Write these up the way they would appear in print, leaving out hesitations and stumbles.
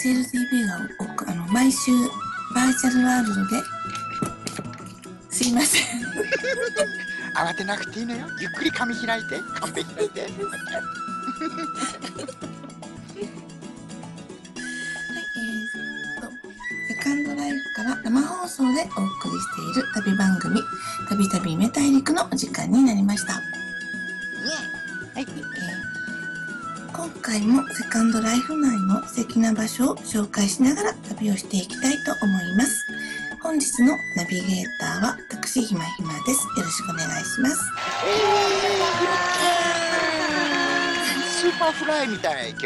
SLTV が毎週バーチャルワールドで、すいません。 慌てなくていいのよ。ゆっくり紙開いて、カンペ開いて。 セカンドライフから生放送でお送りしている旅番組、たびたび夢大陸のお時間になりました。はい、今回もセカンドライフ内の素敵な場所を紹介しながら旅をしていきたいと思います。本日のナビゲーターは私ひまひまです。よろしくお願いします。 スーパーフライみたい今日。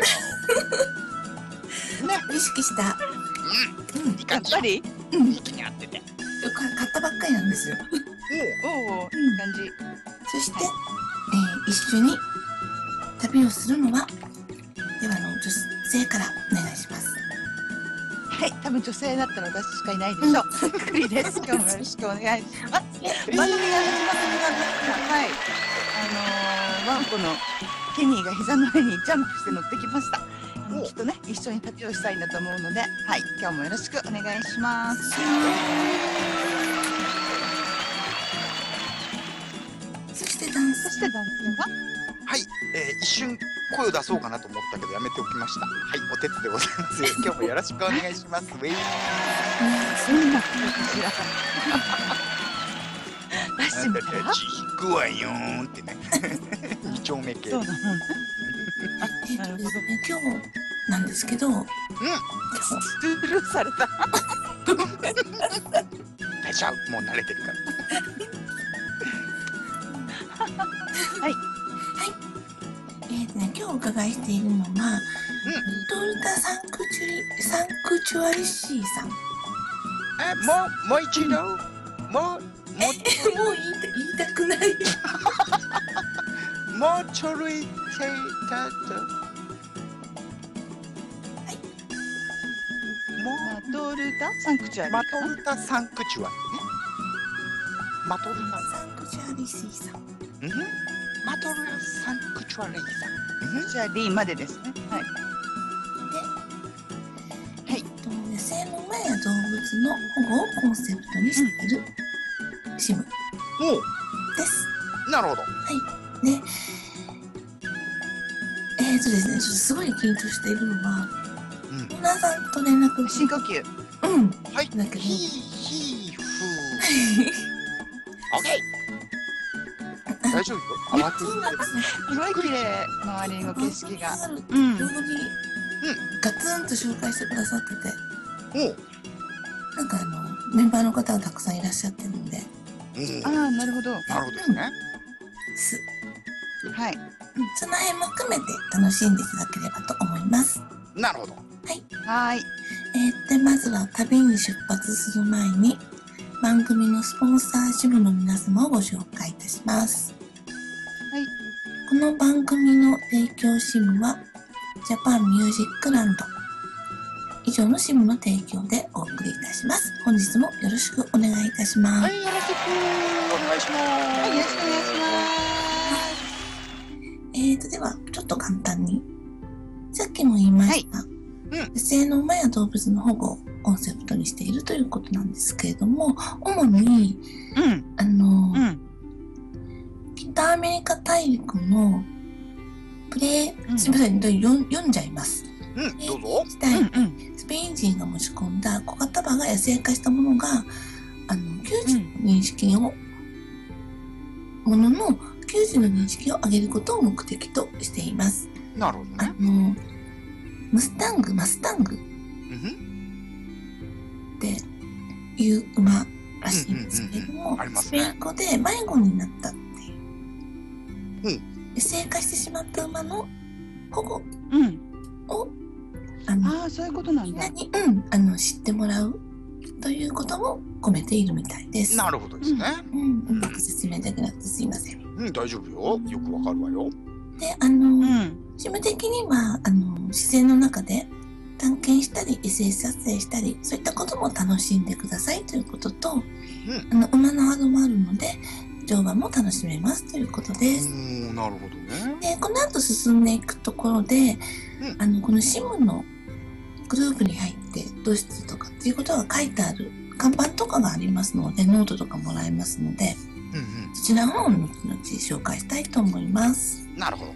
ね、意識した。 やっぱり息に合ってて。 買ったばっかりなんですよ。 おお、感じ。 そして、一緒に旅をするのはでは女性からお願いします。 はい、多分女性だったら私しかいないでしょう。くりです。今日もよろしくお願いします。番組が始まってからはい、ワンコのケニーが膝の上にジャンプして乗ってきました。きっとね、一緒に旅をしたいんだと思うので、はい、今日もよろしくお願いします。 そして男性ははい、一瞬声を出そうかなと思ったけどやめておきました。はい、おてつでございます。今日もよろしくお願いします。ウェイ。 そんなことかしら。ラッシュみたいな。 ちくわよーんってね。二丁目系。 そうなの。 なるほどね。今日なんですけど、 スルーされた。 大丈夫、もう慣れてるから。 はい。 今日お伺いしているのは、トルタサンクチュアリシーさん。 もう一度、もう言いたくない。 もうちょろいてたと。 マトルタサンクチュアリ。 マトルタサンクチュアリね。マトルタサンクチュアリシーさん。 マトルタサンクチュアリーさん。 じゃあリーまでですね。はい。 で、野生の馬や動物の保護をコンセプトにしているシムです。 なるほど。 はい。で、ですね、ちょっとすごい緊張しているのは、皆さんと連絡深呼吸。 はい。 だけど。 ヒーフー。オッケー。大丈夫よ。慌てず。 すごい綺麗、周りの景色が。 ガツンと紹介してくださってて。なんかメンバーの方がたくさんいらっしゃってるので。 ああ、なるほど。 なるほどですね。 はい。 その辺も含めて楽しんでいただければと思います。 なるほど。 はい。 はい。 で、まずは旅に出発する前に、番組のスポンサー支部の皆様をご紹介いたします。 はい。 この番組の提供支部は、ジャパンミュージックランド。以上の支部の提供でお送りいたします。本日もよろしくお願いいたします。 はい、よろしくお願いします。 はい、よろしくお願いします。 では、ちょっと簡単に。さっきも言いました。野生の馬や動物の保護をコンセプトにしているということなんですけれども、主に、北アメリカ大陸のすみません、読んじゃいます。 どうぞ。 スペイン人が持ち込んだ小型馬が野生化したものが、球児の認識を上げることを目的としています。 なるほどね。 マスタングっていう馬らしいんですけれども、スペイン語で迷子になったっていう、野生化してしまった馬の保護を、 そういうことなんだ。 みんなに、知ってもらうということも込めているみたいです。 なるほどですね。 うまく説明できなくてすいません。 大丈夫よ。よくわかるわよ。 で、事務的には、自然の中で探検したり、SF 撮影したり、そういったことも楽しんでくださいということと、馬のハードもあるので、乗馬も楽しめますということです。 なるほどね。 で、この後進んでいくところで、このシムのグループに入ってどうしてとかっていうことが書いてある看板とかがありますので、ノートとかもらえますので、 うんそちらの方を後々紹介したいと思います。 うん。なるほど。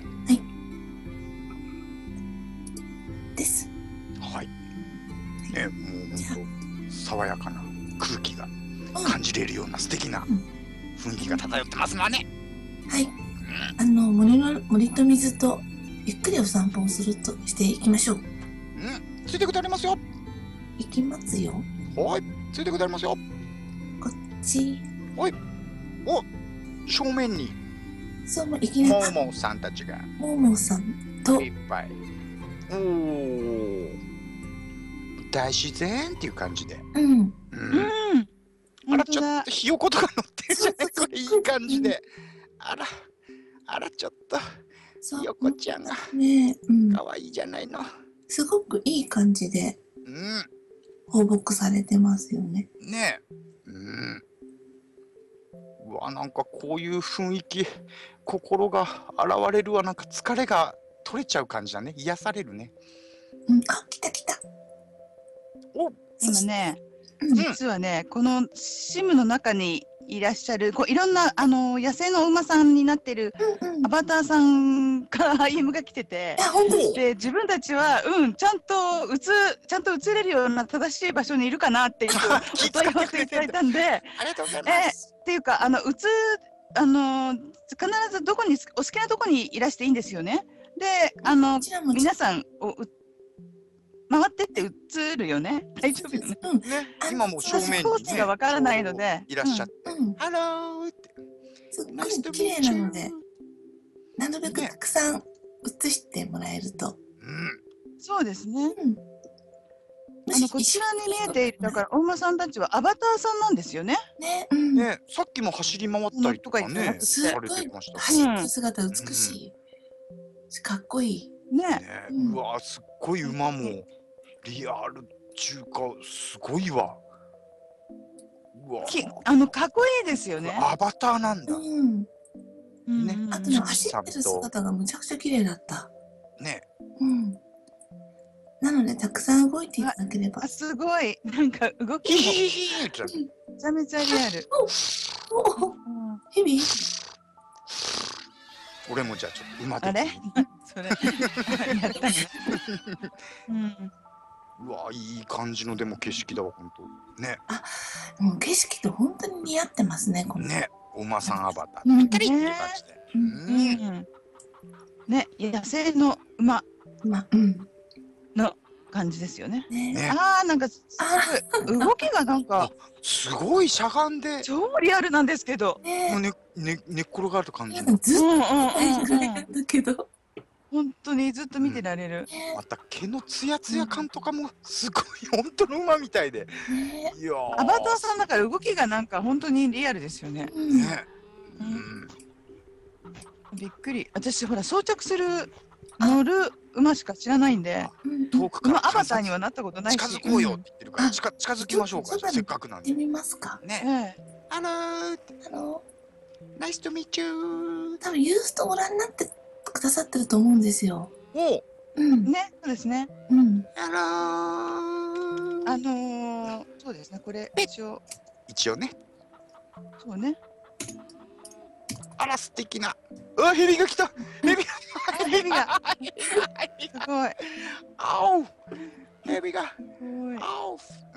です。 はい。ね、もう本当爽やかな空気がうん感じれるような素敵な雰囲気が漂ってますわね。 はい。森と水とゆっくりお散歩をしていきましょう。 ついてくだりますよ。 行きますよ。 はい。ついてくだりますよ。 こっち。 お、正面にそう、いきなり。 モーモーさんたちがももさんと、 いっぱい。おお。大自然っていう感じで。 うん。 うん。 あら、 本当だちょっと。ひよことか乗ってるじゃない、 そうそうそうこれいい感じで。あら、ちょっと、 そうひよこちゃんがね、 可愛いじゃないの。 すごくいい感じでうん。 放牧されてますよね。 ねえ。うわ、なんかこういう雰囲気、心が現れるわ、なんか疲れが取れちゃう感じだね。癒されるね。 あ、来た。 お、 今ね、 うん実はね、このシムの中にいらっしゃる、いろんな野生の馬さんになってるうん。 アバターさんから IM が来ててい、や、本当に。 で、自分たちは、ちゃんと映れるような正しい場所にいるかなっていう気お問い合わ遣ってくれてんだせいただいたんで、 ありがとうございます。 っていうか、必ずどこに、お好きなとこにいらしていいんですよね。で、 こちらも皆さん回ってって映るよね。大丈夫よね。 うん。 ね、今もう正面コーにね、 スがわからないのでいらっしゃって、 うん。 ハローって、 すっごナイストい綺麗なので、なるべくねたくさん映してもらえると。 そうですね。 うん。 こちらに見えている、だから、お馬さんたちはアバターさんなんですよね。 ね、 ね、さっきも走り回ったりとかね、 すさっごいれてました。 走ってる姿美しい。かっこいい。 ね。 ね、うわ、すっごい馬もリアル中華すごいわ。うわ、 かっこいいですよね。 アバターなんだ。 うん。 ねあとね、走ってる姿がむちゃくちゃ綺麗だった。 ね、 うん。なので、たくさん動いていただければ。 すごい。なんか動きもヒヒヒヒってめちゃめちゃリアル。 おヘビ俺もじゃあちょっと馬で。 あれそれ、やったね。 うわ、いい感じのでも景色だわ、ほんと。ね。 もう景色と本当に似合ってますね、この。 ね、お馬さんアバター。 うんぴったりっていう感じで。 ね、野生の馬の感じですよね。 ね。 なんかすごい動きがなんかすごいしゃがんで、 超リアルなんですけど。 ね。 寝っ転がる感じ。 ずっと大ぐらいなんだけど。 本当にずっと見てられる。 また毛のツヤツヤ感とかもすごい本当の馬みたいで。 ね。 いやー。 アバターさんだから動きがなんか本当にリアルですよね。 ね。 びっくり。私ほら装着する乗る馬しか知らないんで、 遠くからアバターにはなったことないし。 近づこうよって言ってるから近づきましょうか、せっかくなんで。 行ってみますか。 ね。ハロー。ナイストミーチュー。 多分ユーストご覧になってくださってると思うんですよ。 お。 ね、そうですね。 ハロー。 そうですね。これ一応ね。 そうね。 あら素敵な。うわ、ヘビが来た。ヘビが。 すごい。 あお。ヘビが。あお。う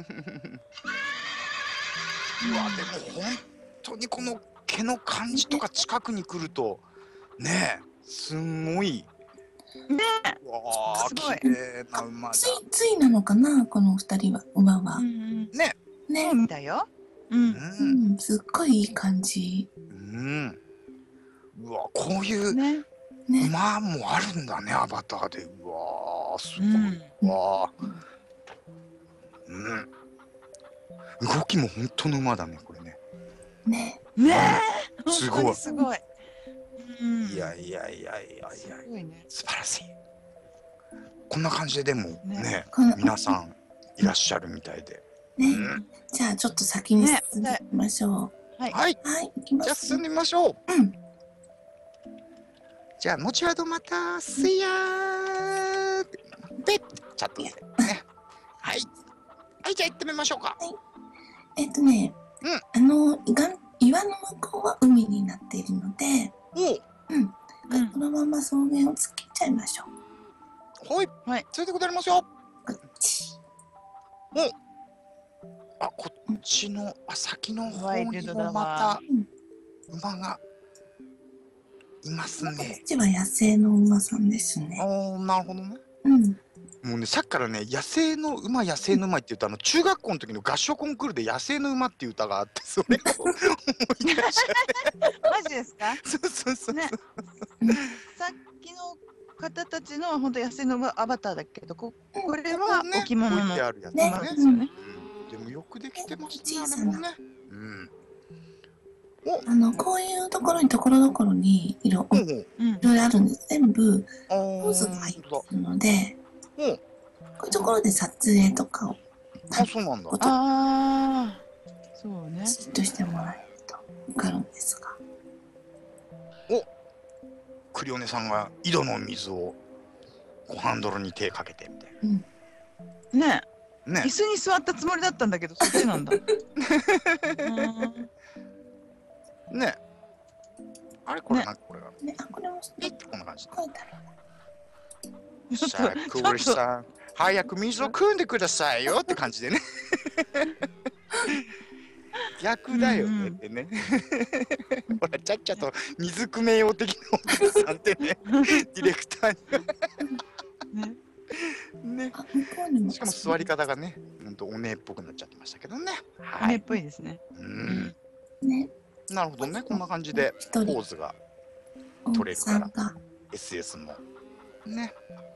わ、でも本当にこの毛の感じとか近くに来るとねえ、すんごい。 ね。 わあ、 すごい綺麗な馬だ。 ついなのかな、この二人は、馬は。 ね。 そうみたいよ。 すっごいいい感じ。 うわ、こういう馬もあるんだね、アバターで。うわー、すごい。わー。動きも本当の馬だね、これね。 ね。 すごい。 すごい。 いや、素晴らしい。こんな感じででもね、皆さんいらっしゃるみたいで。 じゃあちょっと先に進んでいきましょう。 はい。 行きます。 じゃあ進んでみましょう。じゃあ後ほどまた、See ya! で、チャットでね。 はい。はい、じゃあ行ってみましょうか。 岩の向こうは海になっているので、このまま草原を突っ切っちゃいましょう。はい。はい。ついてくだりますよ。 こっち。 あ、こっちの、先の方にもまた馬がいますね。 こっちは野生の馬さんですね。 なるほどね。もうね、さっきからね、野生の馬って言うと、中学校の時の合唱コンクールで野生の馬っていう歌があって、それを思い出しちゃって。 マジですか？ そう。 ね。さっきの方たちの本当野生のアバターだけど、これは置物の馬ですよね。 でもよくできてますね、あれもね。 こういうところにところどころにいろいろあるんです。全部ポーズが入ってるので、こういうところで撮影とかをそうなんだ。 そうね。 じっとしてもらえると分かるんですが。 クリオネさんが井戸の水をハンドルに手かけてみたいな。ね。椅子に座ったつもりだったんだけど、そっちなんだ。 ね。あれこれなんかこれが。 これもこんな感じ。 さあ、クーリさん、早く水を汲んでくださいよって感じでね。逆だよねってね。ほら、ちゃっちゃと水汲めよう的なお母さんってね、ディレクターに。ね。しかも座り方がね、お姉っぽくなっちゃってましたけどね。 お姉っぽいですね。 なるほどね、こんな感じでポーズが取れるから、SS も。ね。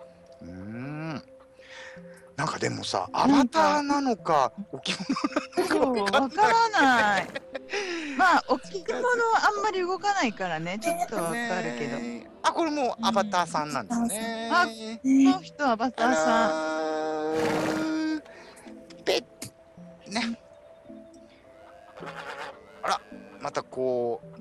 なんかでもさ、アバターなのか置物なのかわからない。まあ置物はあんまり動かないからね、ちょっとわかるけど。 これもアバターさんなんですね。 この人アバターさん。 ペッね。あら、またこう。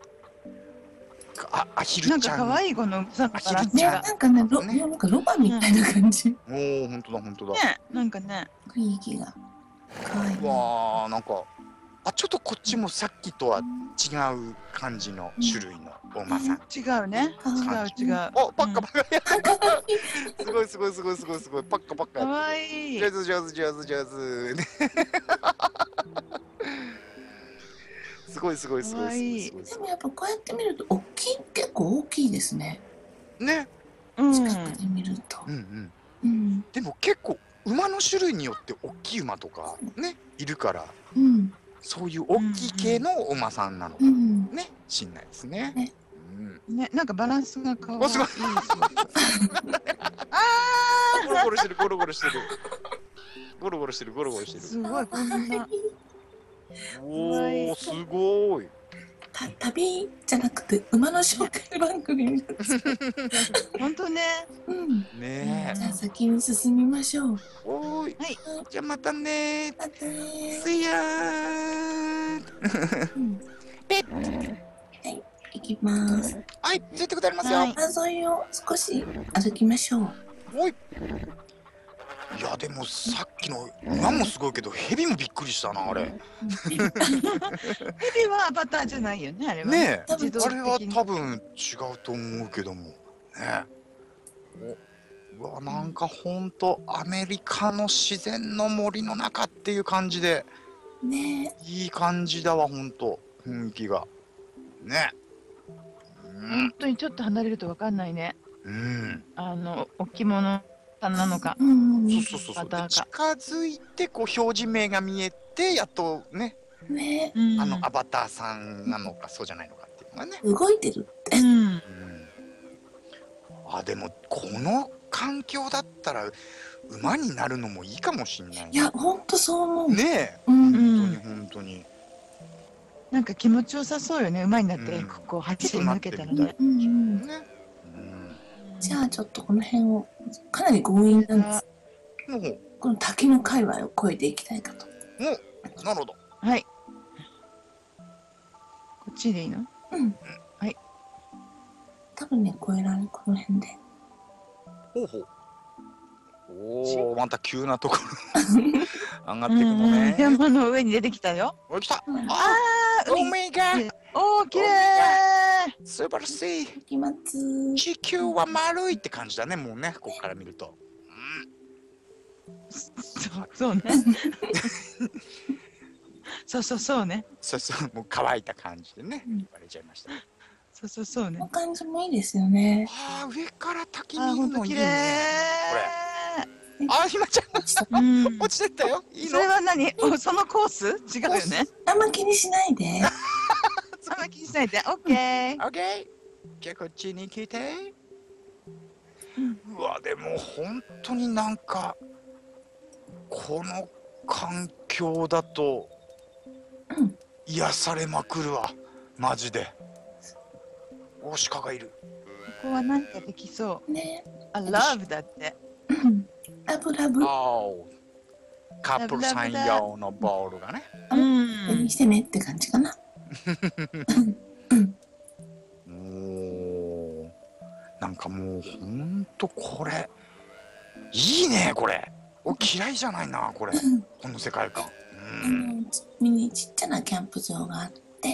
アヒルちゃん。 なんか可愛いこのアヒルちゃん。なんかね、なんかロバみたいな感じ。 本当だ。 ね、なんかね。 雰囲気が可愛い。 わあ、なんか。ちょっとこっちもさっきとは違う感じの種類のお馬さん。 違うね。違う。 パッカパッカ。すごい。パッカパッカ。 可愛い。 上手。すごい。 でもやっぱこうやって見ると結構大きいですね。 ね。 近くで見ると。 でも結構馬の種類によって大きい馬とかねいるから、そういう大きい系のお馬さんなのかねしんないですね。 ね、なんかバランスが可愛い。 すごい。ゴロゴロしてる。 すごいこんな。 おお、すごい。 旅じゃなくて馬の紹介番組。 本当ね。 ねえ。 じゃあ先に進みましょう。 はい。じゃあまたね。See ya。ペッ。 はい、行きます。 はい、ついてくだりますよ。 川沿いを少し歩きましょう。 はい。いやでもさっきの馬もすごいけどヘビもびっくりしたなあれ。 ヘビはアバターじゃないよねあれは。 ねえ、あれは多分違うと思うけどもね。うわ、なんかほんとアメリカの自然の森の中っていう感じでね、 いい感じだわほんと雰囲気がね。 本当にちょっと離れるとわかんないね。置物さんなのか。 そう。近づいてこう表示名が見えてやっとね、アバターさんなのかそうじゃないのかっていうのがね。 動いてるって。 でもこの環境だったら馬になるのもいいかもしんない。 いや本当そう思う。 ねえ、本当に。 なんか気持ちよさそうよね、馬になってこう走り抜けたらね。 じゃあちょっとこの辺をかなり強引なんです。この滝の界隈を越えていきたいかと。 なるほど。 はい。こっちでいいの？はい。 多分ね越えられるこの辺で。 おお、また急なところ。 上がっていくのね。 山の上に出てきたよ。 お、来た。 ああ、 海が。 おー、綺麗。 素晴らしい。 きます。 地球は丸いって感じだね、もうね、ここから見ると。 そうね。そうね。 そうそう、もう乾いた感じでね、言われちゃいました。 そうね。 この感じもいいですよね。 ああ、上から滝あ、 見るのいい本当綺麗。 ね。これ。あ、ひまちゃん、落ちてったよ。いいの？ それは何？そのコース？違うよね。 あんま気にしないで。 あんま気にしないで。オッケー。 オッケー。じゃあこっちに来て。うわ、でも本当になんかこの環境だと癒されまくるわ、マジで。お、鹿がいる。 ここはなんかできそう。 ね。 love だって。 ラブラブ。 カップルさん用のボールがね。 にしてねって感じかな。 なんかもうほんとこれいいね、これ。お、嫌いじゃないな、これ。この世界観。 ちっちゃなキャンプ場があって。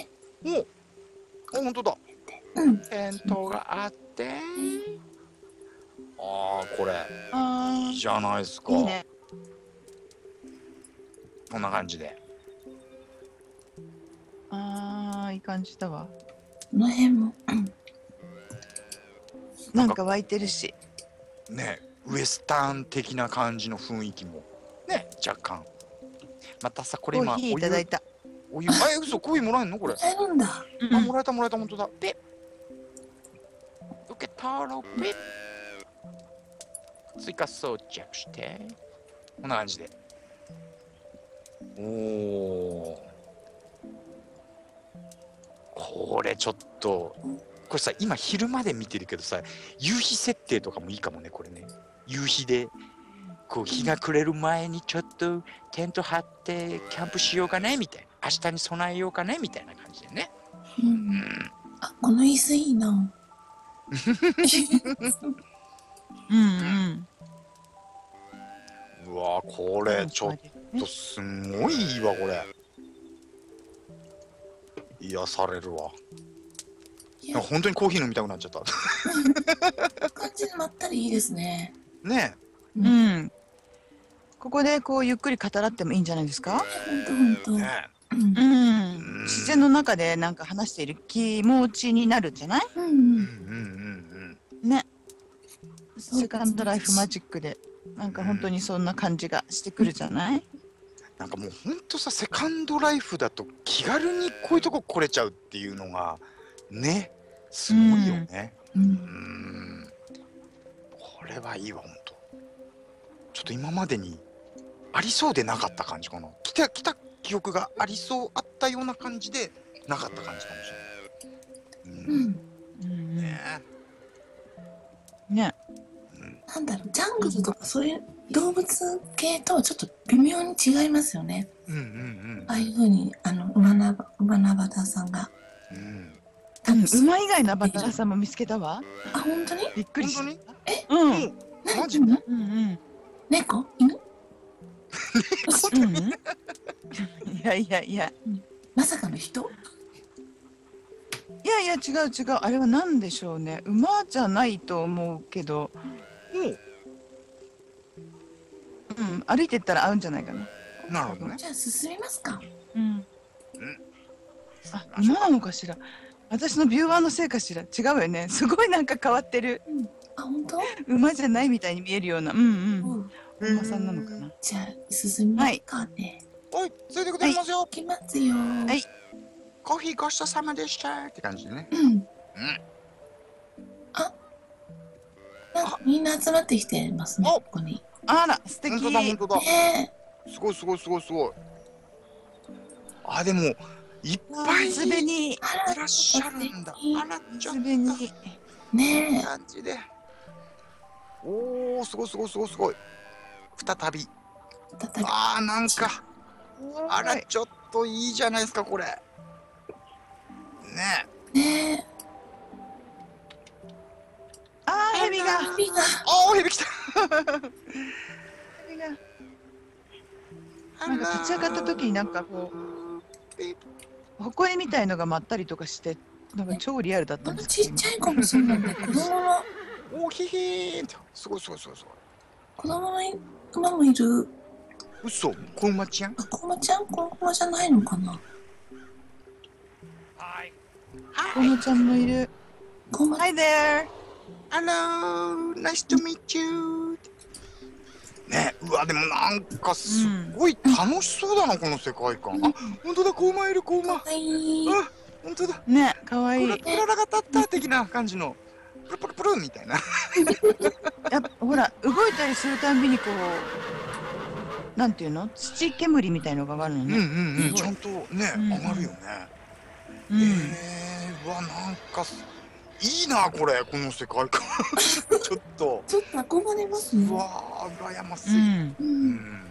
お、ほんとだ。テントがあって。ああ、これいいじゃないですか。 いいね。 こんな感じで。 ああ、いい感じだわ。 この辺もなんか湧いてるし。 ね、ウエスタン的な感じの雰囲気もね、若干。またさ、これ今コーヒーいただいた。 お湯、嘘、コーヒーもらえんのこれ。 あるんだ。 あ、もらえた、本当だ。ピッ。受け取ろう、ピッ。追加装着して。こんな感じで。おお。これちょっと。これさ、今昼間で見てるけどさ、夕日設定とかもいいかもね、これね。夕日で、こう日が暮れる前にちょっとテント張ってキャンプしようかねみたいな。明日に備えようかねみたいな感じでね。 あ、この椅子いいな。 うわ、これちょっとすごいいいわ、これ。癒されるわ。本当にコーヒー飲みたくなっちゃった。 感じでまったりいいですね。 ねえ。ここでこうゆっくり語らってもいいんじゃないですか。 本当。 自然の中でなんか話している気持ちになるんじゃない？ね。セカンドライフマジックでなんか本当にそんな感じがしてくるじゃない？ なんかもう本当さ、セカンドライフだと気軽にこういうとこ来れちゃうっていうのがね、すごいよね。これはいいわ、本当。ちょっと今までにありそうでなかった感じかな。来た記憶がありそう、あったような感じでなかった感じかもしれない。 ね。 なんだろう、ジャングルとかそういう動物系とはちょっと微妙に違いますよね。ああいうふうに馬ナバタさんが。 馬以外のアバターさんも見つけたわ。 あ、本当に？ びっくりした。 マジで？ 猫？犬？ いや。 まさかの人？ いや違う。あれは何でしょうね。馬じゃないと思うけど。歩いてったら合うんじゃないかな。 なるほどね。 じゃあ進みますか。 あ、馬なのかしら。私のビューワーのせいかしら。違うよね。すごいなんか変わってる。 あ、本当？ 馬じゃないみたいに見えるような。馬さんなのかな。 じゃあ進みますかね。 はい、ついてくれますよ。 行きますよ。 はい。 コーヒーごちそうさまでしたって感じでね。 あ、なんかみんな集まってきてますね。ここに。 あら、素敵。 本当だ。すごい。あ、でもいっぱいすべにいらっしゃるんだ。あら、ちょっとねえ。 感じで。おお、すごい。再び。ああ、なんか。あら、ちょっといいじゃないですか、これ。ねえ。 ああ、ヘビが。 ああ、ヘビ来た。 ヘビが。 なんか立ち上がった時になんかこう、埃みたいのが舞ったりとかして、なんか超リアルだったんですちっちゃい子もそうなんで、子供の、 おひひーんと。すごいすごいすごいすごい。 子供の馬もいる。 嘘、子馬ちゃん。 あ、子馬ちゃん、子馬じゃないのかな。 はい。 このちゃんもいる。 子馬、 Hi there! Hello, nice to meet you. ね、うわ、でもなんかすごい楽しそうだな、この世界観。あ、本当だ、子馬いる、子馬。 かわいい。 あ、本当だ。 ね、かわいい。 クララが立った的な感じの、プルプルプルみたいな。 やっぱほら、動いたりするたんびにこう、なんていうの、土煙みたいのが上がるのうんうね。 んうん、 すごいちゃんとね、 うん上がるよね。 うん。 うわ、なんかいいな、これ、この世界観。ちょっと。 ちょっと憧れますね。 うわー、羨ましい。 うん。 う。 うんん。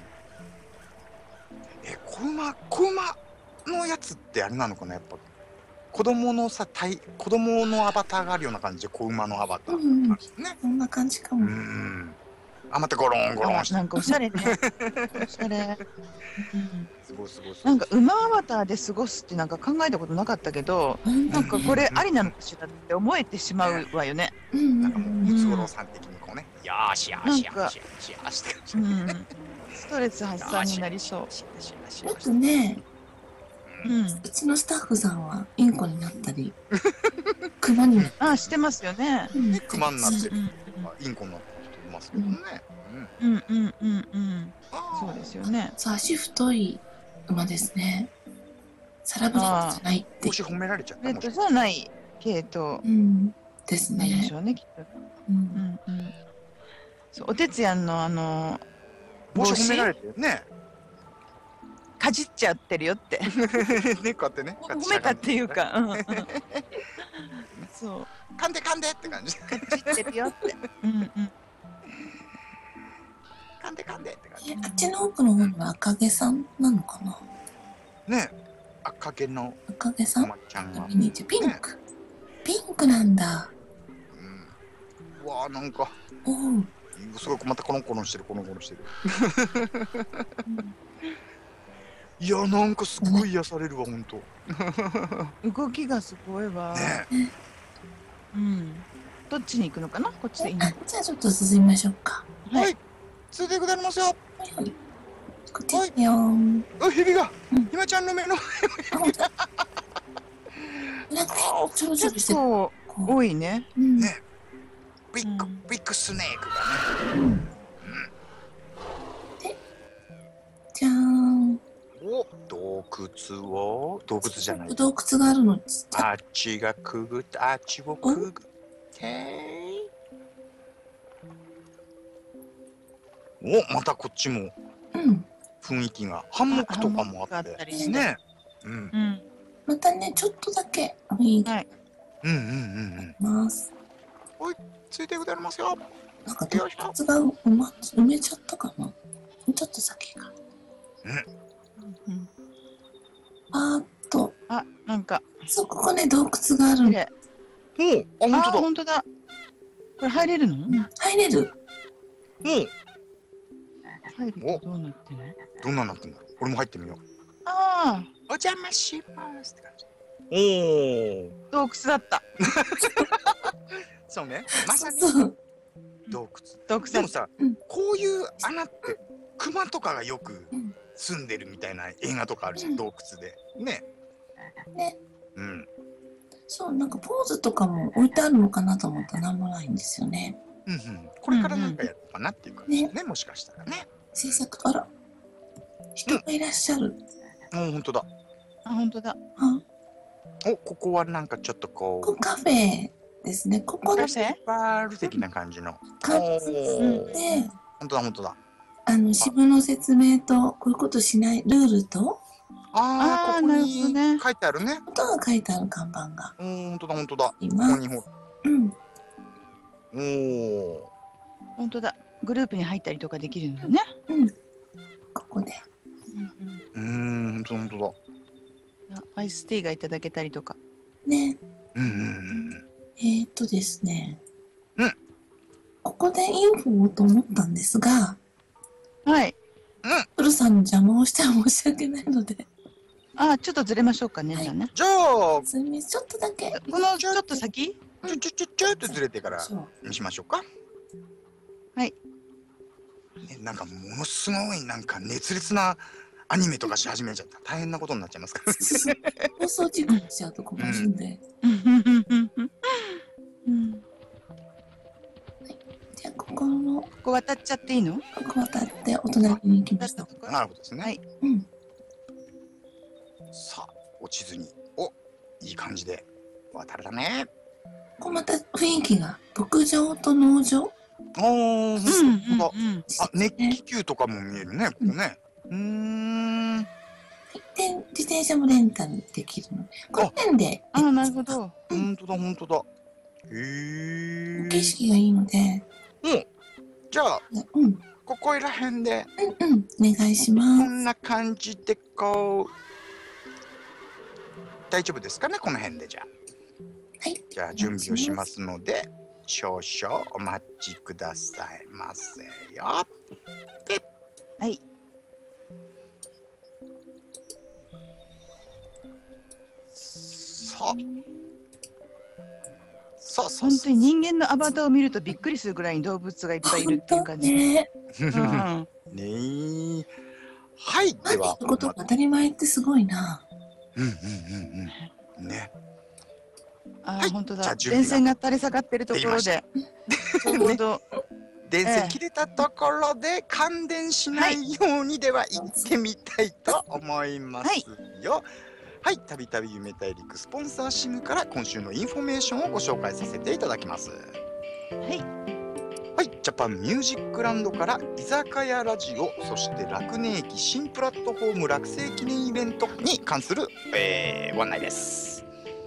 子馬のやつってあれなのかな、やっぱ。子供の子供のアバターがあるような感じで、子馬のアバターなんですね。 そんな感じかうも。 ん。あ、またゴロンゴロンして。 なんかおしゃれね。おしゃれ。うんすごいすごいすごい。 なんか馬アバターで過ごすってなんか考えたことなかったけど、なんかこれありなのかしらって思えてしまうわよね。 なんかもう、ムツゴロウさん的にこうね、よーしよーしよーしよーしよーしって感じ。 うん。ストレス発散になりそう。 よくね、 うん。 うちのスタッフさんはインコになったり、クマになったあ、してますよね。 り。 ね、クマになってるうん。 インコになってる人いますけどね。 うんうんうんうん。 あーそうですよね。 そう、足太い馬ですね。サラブレッドじゃないっても。し褒められちゃったもしじゃない系統うん。ですねなんでし。ょうね、きっと。 う。 うんんうん。そう、おてつやんのもし褒められ帽てね、 かじっちゃってるよって。 ね、こうやってね、 褒めたっていうか。うんうん。そう。 噛んで噛んでって感じ。 かじってるよって。うんうん。 噛んで噛んでって感じ。 あっちの奥の方の赤毛さんなのかな。 ね、赤毛の赤毛さんマちゃんが。 ミニチュアピンク。ピンクなんだ。 うわー、なんか、 おう。 すごいまたコロンコロンしてる、コロンコロンしてる。いや、なんかすごい癒されるわ、ほんと。 動きがすごいわ。 ね。 うん。どっちに行くのかな、こっちでいいの。 あ、じゃあちょっと進みましょうか。 はい、ついてくだりますよ。 はいはい。こっちですよーん。 あ、ヘビがうん、 ひまちゃんの目の。 あ、ほんと。なんか、ちょろちょろしてる。 結構こ多いね。 うん。 ね、ビッグうんビッグスネークがね。 うん。で、じゃーん。 お、洞窟じゃない。 洞窟があるのちっちゃい。 あっちがくぐってあっちをくぐってお、またこっちもうん。 雰囲気がハンモックとかもあっハンモックあったてりしてね。うんうん。 またね、ちょっとだけ雰囲気はい。 うんうんうんうん。 ます。 ついてくだりますよ。 なんか洞窟が埋めちゃったかな。ちょっと先が。 うんあーっと、 あ、なんかそう、ここね、洞窟があるの。 綺麗。 おお、 あ、 本当だ。 本当だ。これ入れるの？ うん、入れる。 入るとどうなってんの？ どんなになってんだろう。俺も入ってみよう。 ああ、 お邪魔しますって感じ。おお。 洞窟だった。 そうね。まさにそう。 洞洞窟だった。 窟。でもさうん、 こういう穴ってクマとかがよくうん住んでるみたいな映画とかあるじゃん、 うん洞窟で。ね。 ね。 うん。 そう、なんかポーズとかも置いてあるのかなと思ったらなんもないんですよね。 うんうん。これからなんかやるのかなっていう感じね、もしかしたらね。 制作、あら、人がいらっしゃる。 もう本当だ。 あ、本当だ。 あ、 お、ここはなんかちょっとこここカフェですね。ここのカフェ？ う、バール的な感じの。 カフおェーで、 本当だ本当だ。 支部の説明と、こういうことしないルールと、 ああ、ここなるほどにね書いてあるね。 ことが書いてある看板が本当だ本当だ。こいます。 こにほうん。 おお。 本当だ。グループに入ったりとかできるんだね。 うん。ここで。 本当だ。 アイスティーがいただけたりとか。 ね。 うん。 ですね。 うん。 ここでインフォをと思ったんですが、 はい。 プルささんの邪魔をしては申し訳ないので、 あ、ちょっとずれましょうかね、じゃあね。 じゃあすみません、ちょっとだけ。 このちょっと先。 ちょっとずれてからそう。 にしましょうか。 はい。 ね、なんかものすごいなんか熱烈なアニメとかし始めちゃったら大変なことになっちゃいますから。 放送事故しちゃうと困るんで。じゃあ、こここ渡っちゃっていいの？ こ渡ってお隣に行きました。 なるほどですね。 はい。 さあ、落ちずに、いい感じで渡れたね。 こうまた雰囲気が牧場と農場。 ほんとだ。あ、熱気球とかも見えるね、ここね。 で、自転車もレンタルできるの。この辺で。 あ、なるほど。 ほんとだ、ほんとだ。へえ。 景色がいいので。 じゃあ、ここら辺で。 お願いします。 こんな感じでこう。大丈夫ですかね、この辺でじゃあ。 はい。 じゃあ準備をしますので、少々お待ちくださいませよ。はい。そう。 本当に人間のアバターを見るとびっくりするぐらいに動物がいっぱいいるっていう感じ。 ね。 ね。はい、では。 ことが当たり前ってすごいな。 ね。 あ、本当だ。電線が垂れ下がってるところで。ちょうど。 電線切れたところで感電しないようにでは行ってみたいと思いますよ。はい、たびたび夢大陸スポンサーシムから今週のインフォメーションをご紹介させていただきます。はい、ジャパンミュージックランドから居酒屋ラジオ、そして楽根駅新プラットフォーム落成記念イベントに関する、ご案内です。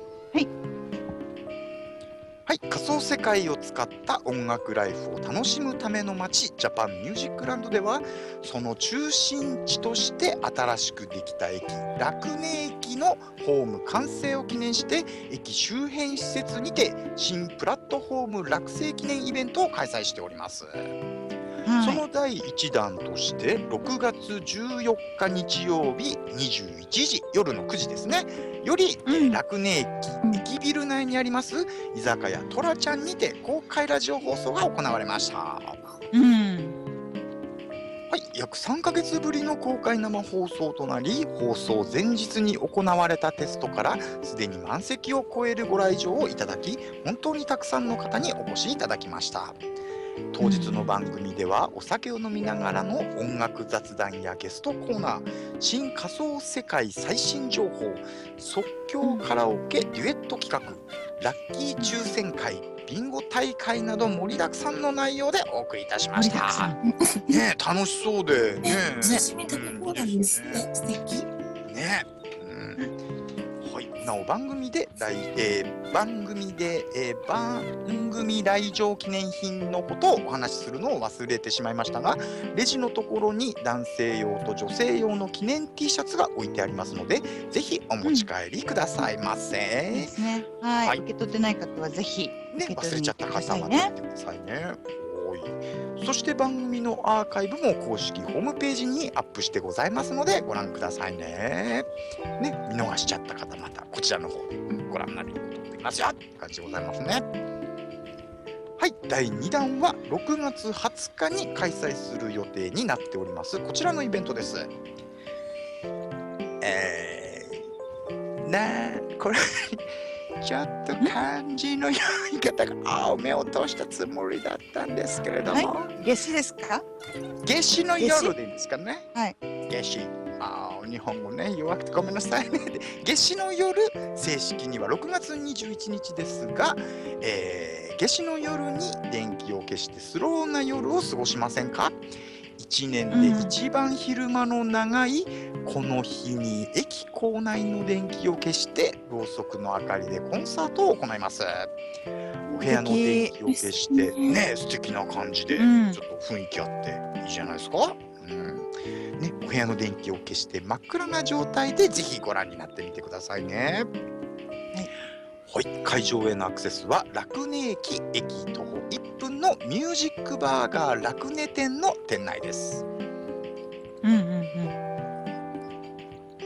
はい、仮想世界を使った音楽ライフを楽しむための街、ジャパンミュージックランドでは、その中心地として新しくできた駅、楽根駅のホーム完成を記念して、駅周辺施設にて新プラットフォーム落成記念イベントを開催しております。その第1弾として6月14日日曜日21時、夜の9時ですねより、楽根駅ビル内にあります居酒屋トラちゃんにて公開ラジオ放送が行われました。はい、約3ヶ月ぶりの公開生放送となり、放送前日に行われたテストからすでに満席を超えるご来場をいただき、本当にたくさんの方にお越しいただきました。当日の番組ではお酒を飲みながらの音楽雑談やゲストコーナー、新仮想世界最新情報、即興カラオケデュエット企画、ラッキー抽選会、ビンゴ大会など盛りだくさんの内容でお送りいたしました。ね、楽しそうでね。 刺身食べ放題ですね。素敵。 ね。はい、なお番組で番組来場記念品のことをお話しするのを忘れてしまいましたが、レジのところに男性用と女性用の記念 T シャツが置いてありますので、ぜひお持ち帰りくださいませ。 ですね。はい、受け取ってない方はぜひね、忘れちゃった方は見てくださいね。そして番組のアーカイブも公式ホームページにアップしてございますのでご覧くださいね。見逃しちゃった方、またこちらの方でご覧になることができますよって感じでございますね。はい、第2弾は6月20日に開催する予定になっておりますこちらのイベントです。これちょっと漢字の読み方が青目を通したつもりだったんですけれども、 夏至ですか？ 夏至の夜でいいんですかね。 はい。 夏至。日本語ね、弱くてごめんなさいね。夏至の夜、正式には6月21日ですが、夏至の夜に電気を消してスローな夜を過ごしませんか？1年で一番昼間の長いこの日に駅構内の電気を消してろうそくの明かりでコンサートを行います。お部屋の電気を消してね、素敵な感じでちょっと雰囲気あっていいじゃないですか。ね、お部屋の電気を消して真っ暗な状態でぜひご覧になってみてくださいね。はい、会場へのアクセスは楽根駅徒歩1分のミュージックバーガー楽根店の店内です。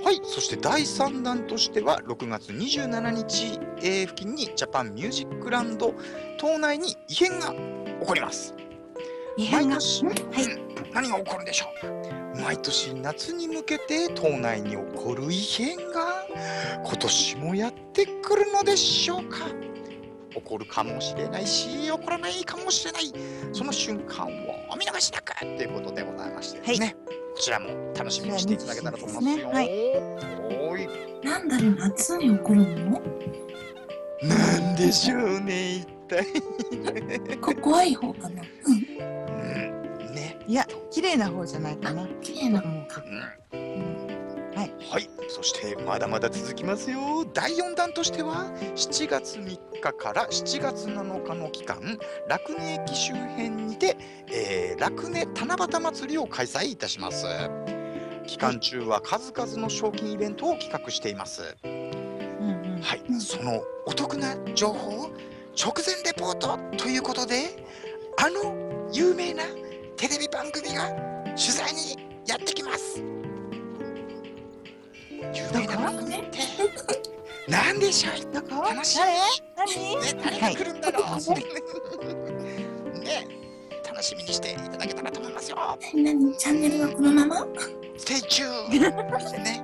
はい、そして第3弾としては6月27日、付近にジャパンミュージックランド島内に異変が起こります。 異変が。 毎年、何が起こるんでしょう。毎年夏に向けて島内に起こる異変が今年もやってくるのでしょうか。起こるかもしれないし起こらないかもしれない、その瞬間をお見逃しなくということでございましてですね、こちらも楽しみにしていただけたらと思いますよ。 はい、 なんだろう、夏に起こるの？ なんでしょうね、一体。 怖い方かな。 ね。 いや、綺麗な方じゃないかな。 綺麗な方か。 はい、そしてまだまだ続きますよ。第4弾としては7月3日から7月7日の期間、楽根駅周辺にて、楽根七夕祭りを開催いたします。期間中は数々の賞金イベントを企画しています。はい、そのお得な情報を直前レポートということで、あの有名なテレビ番組が取材にやってきます。有名な番組って何でしょう。 どこ？ 楽しみ。誰が来るんだろう。ね、楽しみにしていただけたらと思いますよ。 何？チャンネルはこのまま？ ステイチューンしてね。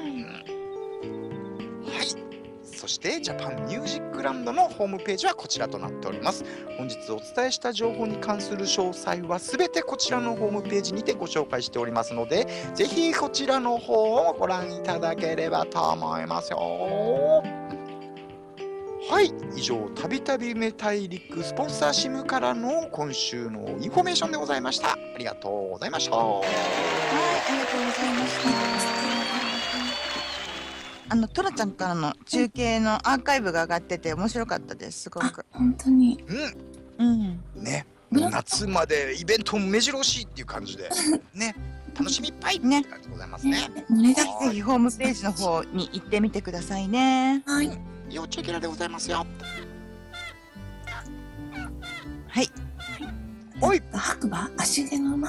はい。そしてジャパンミュージックランドのホームページはこちらとなっております。本日お伝えした情報に関する詳細はすべてこちらのホームページにてご紹介しておりますので、ぜひこちらの方をご覧いただければと思いますよ。はい、以上たびたび夢大陸スポンサーシムからの今週のインフォメーションでございました。ありがとうございました。 はい、ありがとうございました。トラちゃんからの中継のアーカイブが上がってて面白かったです。すごく。 本当に。 ね、夏までイベント目白押しっていう感じでね、楽しみいっぱいって感じでございますね。 ぜひホームページの方に行ってみてくださいね。 はい。 要チェキラでございますよ。 はい。 おい。白馬足毛の馬。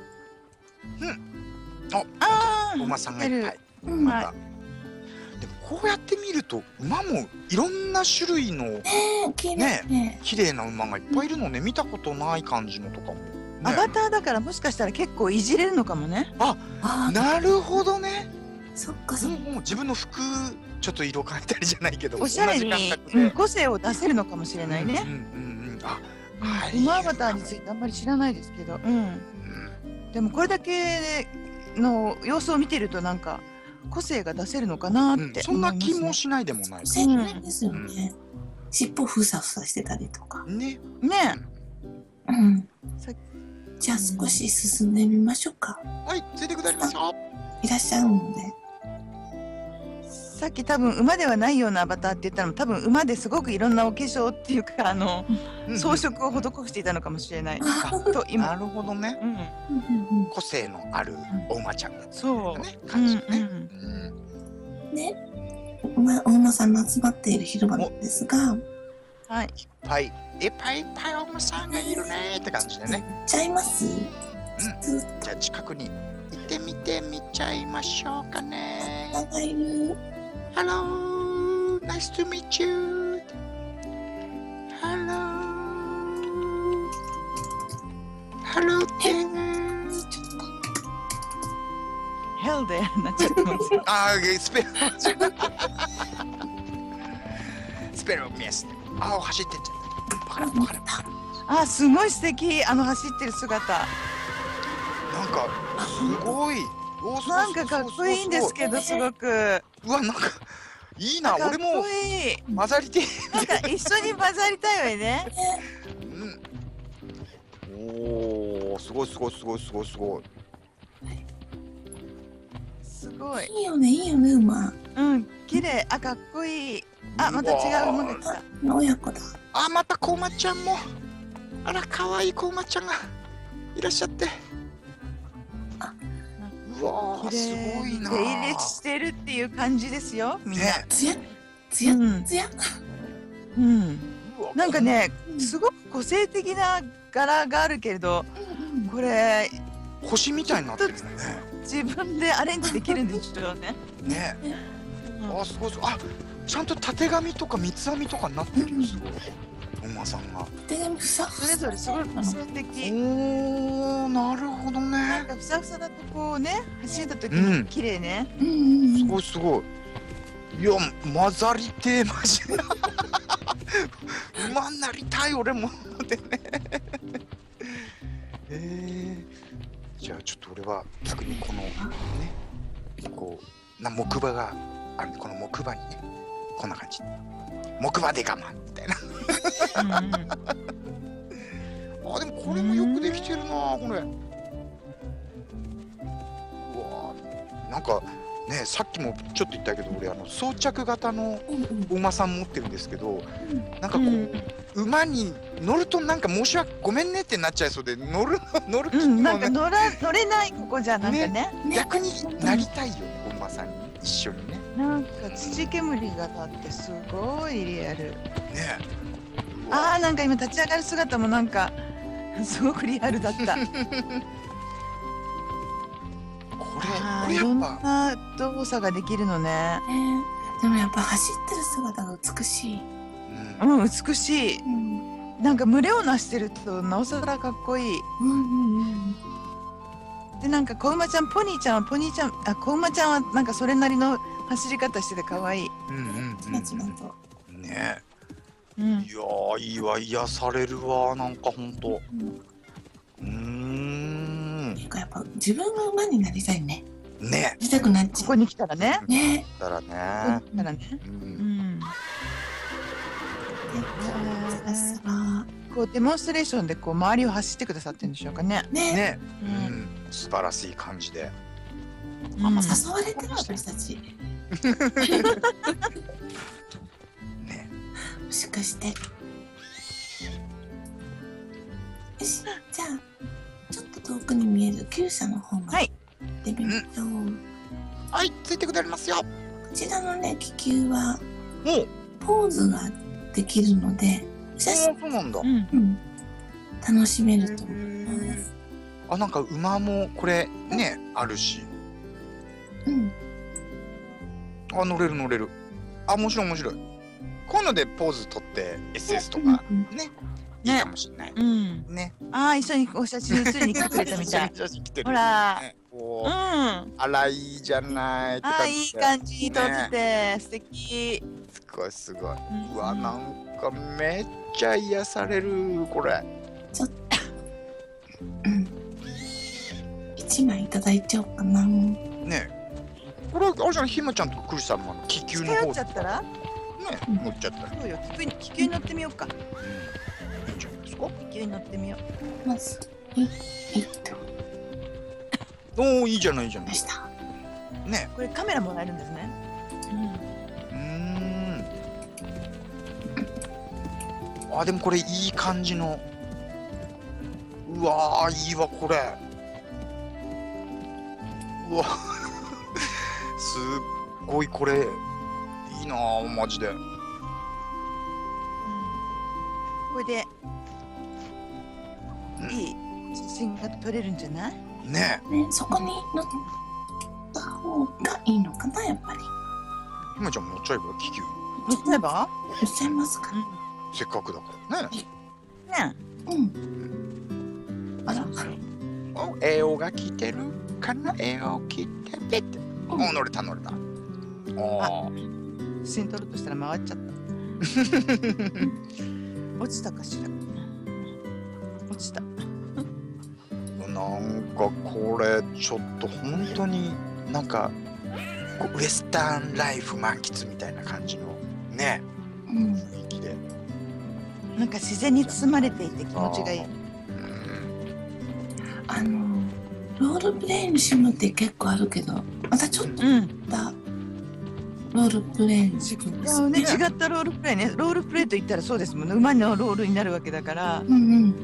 馬さんがいっぱい。でもこうやって見ると馬もいろんな種類のね、綺麗な馬がいっぱいいるのね。見たことない感じのとかも。 アバターだからもしかしたら結構いじれるのかもね。 なるほどね。 そっかそっか。 もう自分の服ちょっと色変えたりじゃないけど、 おしゃれに個性を出せるのかもしれないね。馬アバターについてあんまり知らないですけど、でもこれだけの様子を見てるとなんか個性が出せるのかなってそんな気もしないでもない。 そうですよね。尻尾ふさふさしてたりとか。 ね。 じゃあ少し進んでみましょうか。 はい、ついてくださいますよ。 いらっしゃるので。 さっき多分馬ではないようなアバターって言ったのも多分馬ですごくいろんなお化装っていうか装飾を施していたのかもしれない。 と今なるほどね。個性のあるお馬ちゃんだそうね感じね。 ね、お馬さんの集まっている広場なんですが、 はい。 いっぱいお馬さんがいるねって感じでね。 行っちゃいます？ じゃあ近くに行ってみてみちゃいましょうかね。 がいる。 Hello, nice to meet you. Hello there. ヘルでなっちゃってます。 スペルをミス。走ってっちゃった。 すごい素敵。走ってる姿。 なんかすごい。 なんかかっこいいんですけどすごく。 うわ、なんかいいな。俺も混ざりて。 なんか一緒に混ざりたいわよね。 おお、すごい。 すごい。 いいよね馬。 綺麗。かっこいい。また違う馬が来た。 親子だ。 また子馬ちゃんも。可愛い子馬ちゃんがいらっしゃって。うわー、すごいな。 手入れしてるっていう感じですよ、みんな。 つや。 なんかね、すごく個性的な柄があるけれど、これ星みたいになってるね。 自分でアレンジできるんでしょうね。 ね。 うんあ、すごいすごい。あ、ちゃんと縦紙とか三つ編みとかになってるよ、すごい。馬さんが。 手紙ふさふさ。 それぞれすごい個性的。 おー、なるほどね。 なんかふさふさだとこうね、走った時うんに綺麗ね。 うんうんうん。 すごいすごい。いや、混ざりてえ、マジで。馬になりたい、俺も。でね。じゃあ、ちょっと俺は逆にこのね、こう、木馬があるんで、この木馬にね、こんな感じ。木馬で我慢みたいな。あ、でもこれもよくできてるな、これ。うわー、なんかね、さっきもちょっと言ったけど、俺装着型のうん馬さん持ってるんですけど、なんかこう、 うん馬に乗るとなんか申し訳ごめんねってなっちゃいそうで、乗る気うん、 もなんかね、 乗れないここじゃなんかね。 ね逆になりたいよね、馬さんに一緒にね。 なんか土煙が立ってすごいリアル。 ね。うわああ、なんか今立ち上がる姿もなんかすごくリアルだった。あーいろんこれやっぱな動作ができるのね。 ね。でもやっぱ走ってる姿が美しい。 うんうん、美しい。 うんなんか群れをなしてるとなおさらかっこいい。 うんうんで、なんか子馬ちゃん、ポニーちゃん、子馬ちゃんはなんかそれなりの走り方してて可愛い。 うんうんちまちまと。 うん。ね。 うんいやー、いいわ、癒されるわ、なんかほんと。 なんかやっぱ自分が馬になりたいね。 ね。 なりたくなっちゃここに来たらね。 う。ね。 だからこね。 こに来たらね。 う。 うんん。 さらさら。 こうデモンストレーションでこう周りを走ってくださってるんでしょうかね。 ね。 ね。 ううんん。素晴らしい感じで。 うんあんま誘われてる私たち。 ね。 もしかして。よし、じゃあ、ちょっと遠くに見える厩舎の方まではい行ってみましょう。 はい、ついてくれますよ。 こちらのね、気球はもう。 ポーズができるので、写真、 そうなんだ。 うん。 うん、楽しめると思います。 あ、なんか馬もこれね、あるし。 うん、 あ、乗れる乗れる。あ、面白い面白い。こういうのでポーズ取って SS とかうんね、いいかもしれない。 うん。 ね。 ああ、一緒にお写真写りに来てくれたみたい。 写真来てる。 ほら。 ねうおーん。 あら、いいじゃないってああ、 感じで。 いい感じに撮ってて、素敵。 すごいすごい。 うんうわ、なんかめっちゃ癒される、これ。 うん。一枚いただいちゃおうかな。 ね。これ、あれじゃん、ひまちゃんとクリスさんの気球の方近寄っちゃったらね、乗っちゃったら。 そうよ、気球に乗ってみようか。 いいんじゃないですか。 気球に乗ってみよう。 まず、と、 おお、いいじゃないいいじゃない。 ました。 ね。 これカメラもらえるんですね。 あ、でもこれいい感じの。うわー、いいわ、これ。うわ、すっごいこれ、いいなあ、マジで。 これでうんいい写真が撮れるんじゃない？ ねね、そこに乗った方がいいのかな、やっぱり。 ひまちゃん乗っちゃえば、気球。 乗っちゃえば？ 乗っちゃいますか。 せっかくだからね。 ね。 うん。あら、 お、栄養が来てるかな、栄養来てペッて。お、乗れた乗れた。おー。 写真撮ろうとしたら回っちゃった。落ちたかしら。落ちた。 なんかこれちょっと本当になんかこうウエスタンライフ満喫みたいな感じのねうん。 雰囲気で、 なんか自然に包まれていて気持ちがいい。 ロールプレイのシムって結構あるけど、またちょっとうん。 したロールプレイのシムですね、 ね。 違ったロールプレイね。ロールプレイと言ったらそうですもんね。馬のロールになるわけだから。 うんうん。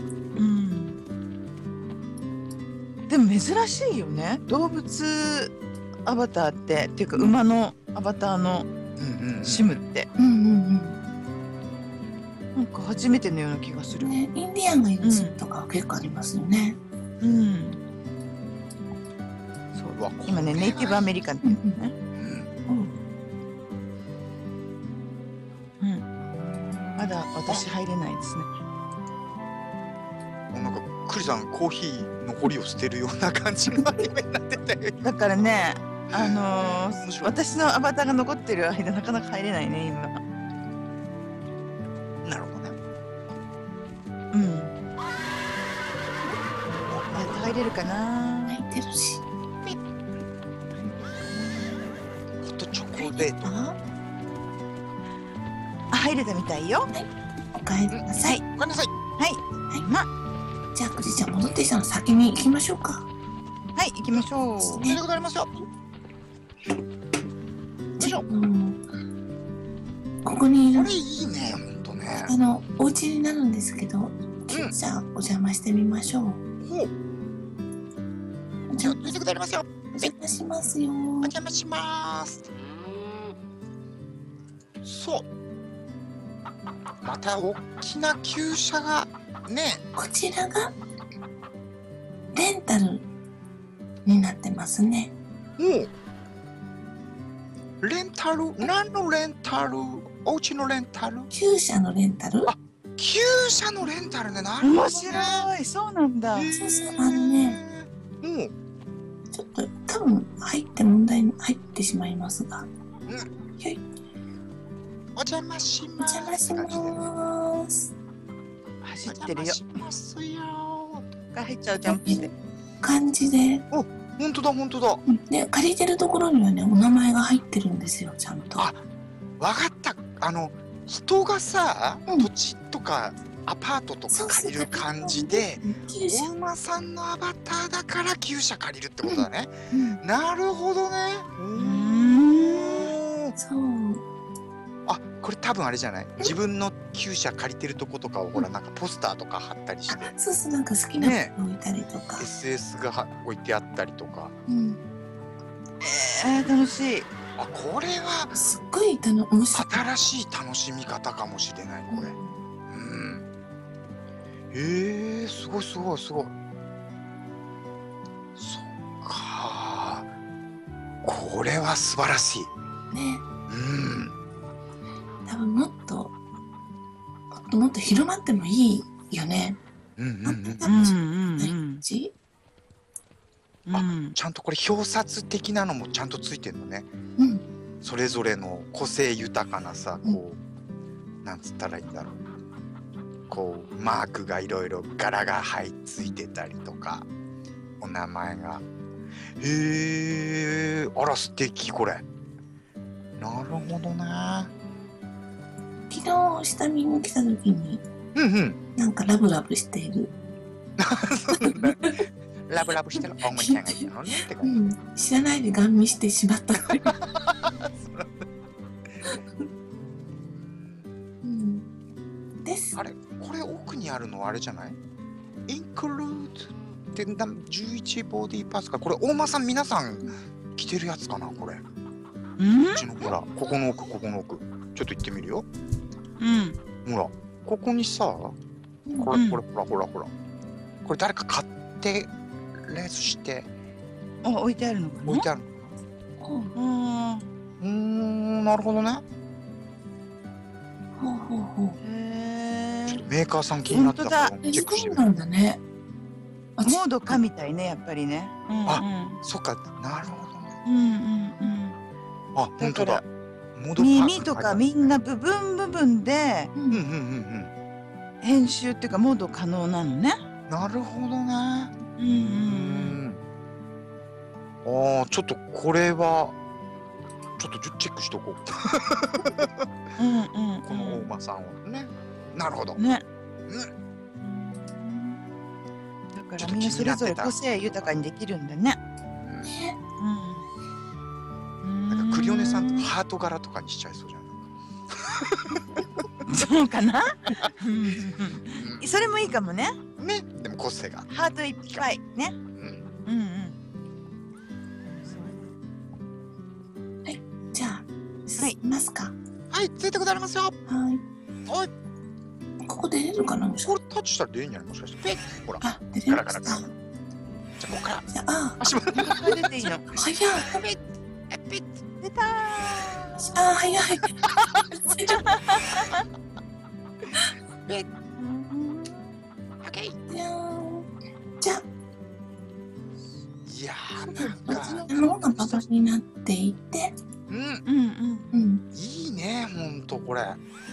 うん。でも珍しいよね。動物アバターっていうか馬のアバターのシムってうんうんなんか初めてのような気がする。 うん。ね、インディアンがいるシムとかは結構ありますよね。 うん。そううわ今ねネイティブアメリカンって言うのね。 うだ私入れないですね。 もうなんかクリさんコーヒー残りを捨てるような感じのアニメになってたよ。 だからね、 面白い。 私のアバターが残ってる間なかなか入れないね今。 なるほどね。 うん。やっと入れるかな。 入ってるし。 ホットチョコレート。 あ、 あ、入れたみたいよ。 お帰りなさい。 ごめんなさい。 はい。 じゃあ、くじちゃん戻ってきたの先に行きましょうか。 はい、行きましょう。 それでございますよ。 じゃあ、ここにいるこれいいね、ほんとね。 お家になるんですけど、じゃあ、お邪魔してみましょう。 ほう。じゃあ、ついてくだりますよ。 お邪魔しますよ。 お邪魔します。そう。また大きな厩舎がね。 こちらがレンタルになってますね。 もうレンタル、何のレンタル？お家のレンタル？ 厩舎のレンタル？ あ、厩舎のレンタルね。なるほどね。 面白い、そうなんだ。 そうそう、ね、 もうちょっと多分入ってしまいますが。はい。 お邪魔しおます。 邪魔します。 走ってるよ。 お邪魔しますよ。 入っちゃう、ジャンプして。 感じで。 本当だ本当だ。 で、借りてるところにはね、お名前が入ってるんですよ、ちゃんと。 あ、わかった。人がさ、土地とかアパートとか借りる感じで、お馬さんのアバターだから厩舎借りるってことだね。なるほどね。 そう。 あ、これ多分あれじゃない？自分の厩舎借りてるとことかをほらなんかポスターとか貼ったりして、 そうそう、なんか好きなの置いたりとか。 SS が置いてあったりとか。 楽しい。 あ、これはすっごい面白い。 新しい楽しみ方かもしれないこれ。すごいすごいすごい。そっか。これは素晴らしい。 ね。多分もっと広まってもいいよね。 ちゃんとこれ表札的なのもちゃんとついてるのね。それぞれの個性豊かなさ、こうなんつったらいいんだろう。こうマークがいろいろ柄がついてたりとか、お名前が。あら素敵これ。なるほどね。 昨日下見に来た時に、なんかラブラブしている。 ラブラブしてるおもちゃがいたのねって感じ。 知らないでガン見してしまった。です。 あれ、これ奥にあるのはあれじゃない？インクルードって11ボディパーツか。これ大間さん皆さん着てるやつかなこれ。うちのほらここの奥ちょっと行ってみるよ。ほらここにさ、これほらこれ誰か買ってレースして置いてあるのかな。 置いてあるの。なるほどね。ちょっとメーカーさん気になったからチェックしてみる。 そうなんだね。 モードかみたいねやっぱりね。 あ、そっか、なるほどね。あ、本当だ。 耳とかみんな部分で編集っていうかモード可能なのね。 なるほどね。ああ、ちょっとこれはちょっとチェックしとこう。この大間さんをね。なるほど。 ね。だからみんなそれぞれ個性豊かにできるんだね。 なんかクリオネさんとハート柄とかにしちゃいそうじゃん。そうかな。それもいいかもね。 ね、でも個性が。 ハートいっぱいね。 はい、じゃあ進みますか。 はい、ついてくだりますよ。 はい。ここ出れるかな。 これタッチしたら出るんじゃない？もしかして。ほら。 あ、出れました。 じゃあここから。 足元から出ていいの。 早い。 出たー。 早い。 ピッ。オッケー。 じゃーん。じゃあ、 いやー、なんか、 の方がババになっていて、 うん、 うんうん。 うん。 いいね、ほんとこれ。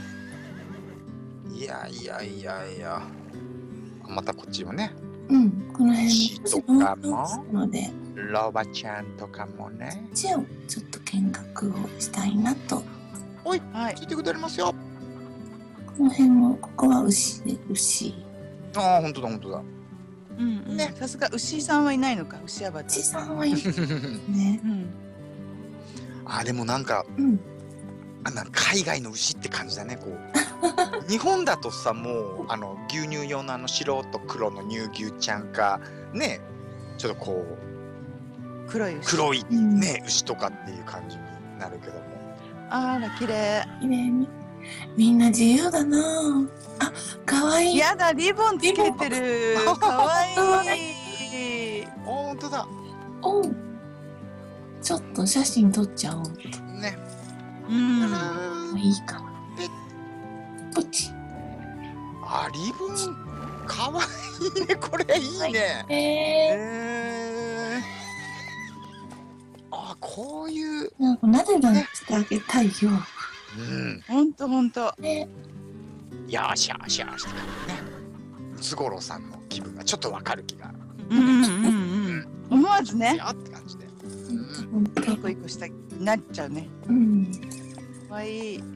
いやいやいやいや。またこっちもね、 うん。この辺牛に少しとか農も業するので、 ロバちゃんとかもね。 一応ちょっと見学をしたいなと。 おい、 はい。 ついてくれますよ。 この辺も、ここは牛で、牛。 ああ、ほんとだほんとだ。 うんうん。 ねさすが牛さんはいないのか、牛アバタ牛ー。 さんはいるね。 うん。 あ、でもなんか、 うん。 海外の牛って感じだね、こう。日本だとさ、もう、牛乳用の白と黒の乳牛ちゃんか、ね、ちょっとこう、 黒い牛。 黒いうんね、牛とかっていう感じになるけども。 あら、綺麗。 綺麗に。みんな自由だなぁ。あ、かわいい。 やだ、リボンつけてる。かわいい。 あ、ほんとだ。 おう。ちょっと写真撮っちゃおう。 ね。 うん。 いいかな。ポチ。 あ、リボン、かわいいね、これいいね。あ、こういう、 なんかなでなでしてあげたいよ。 うん。 ほんとほんと。 ね。 よーしよしよしって感じね。ムツゴロウさんの気分がちょっとわかる気が。 うんうんうん。思わずね、 やって感じで。 ほんといい子いい子したなっちゃうね。 うん。 かわいい。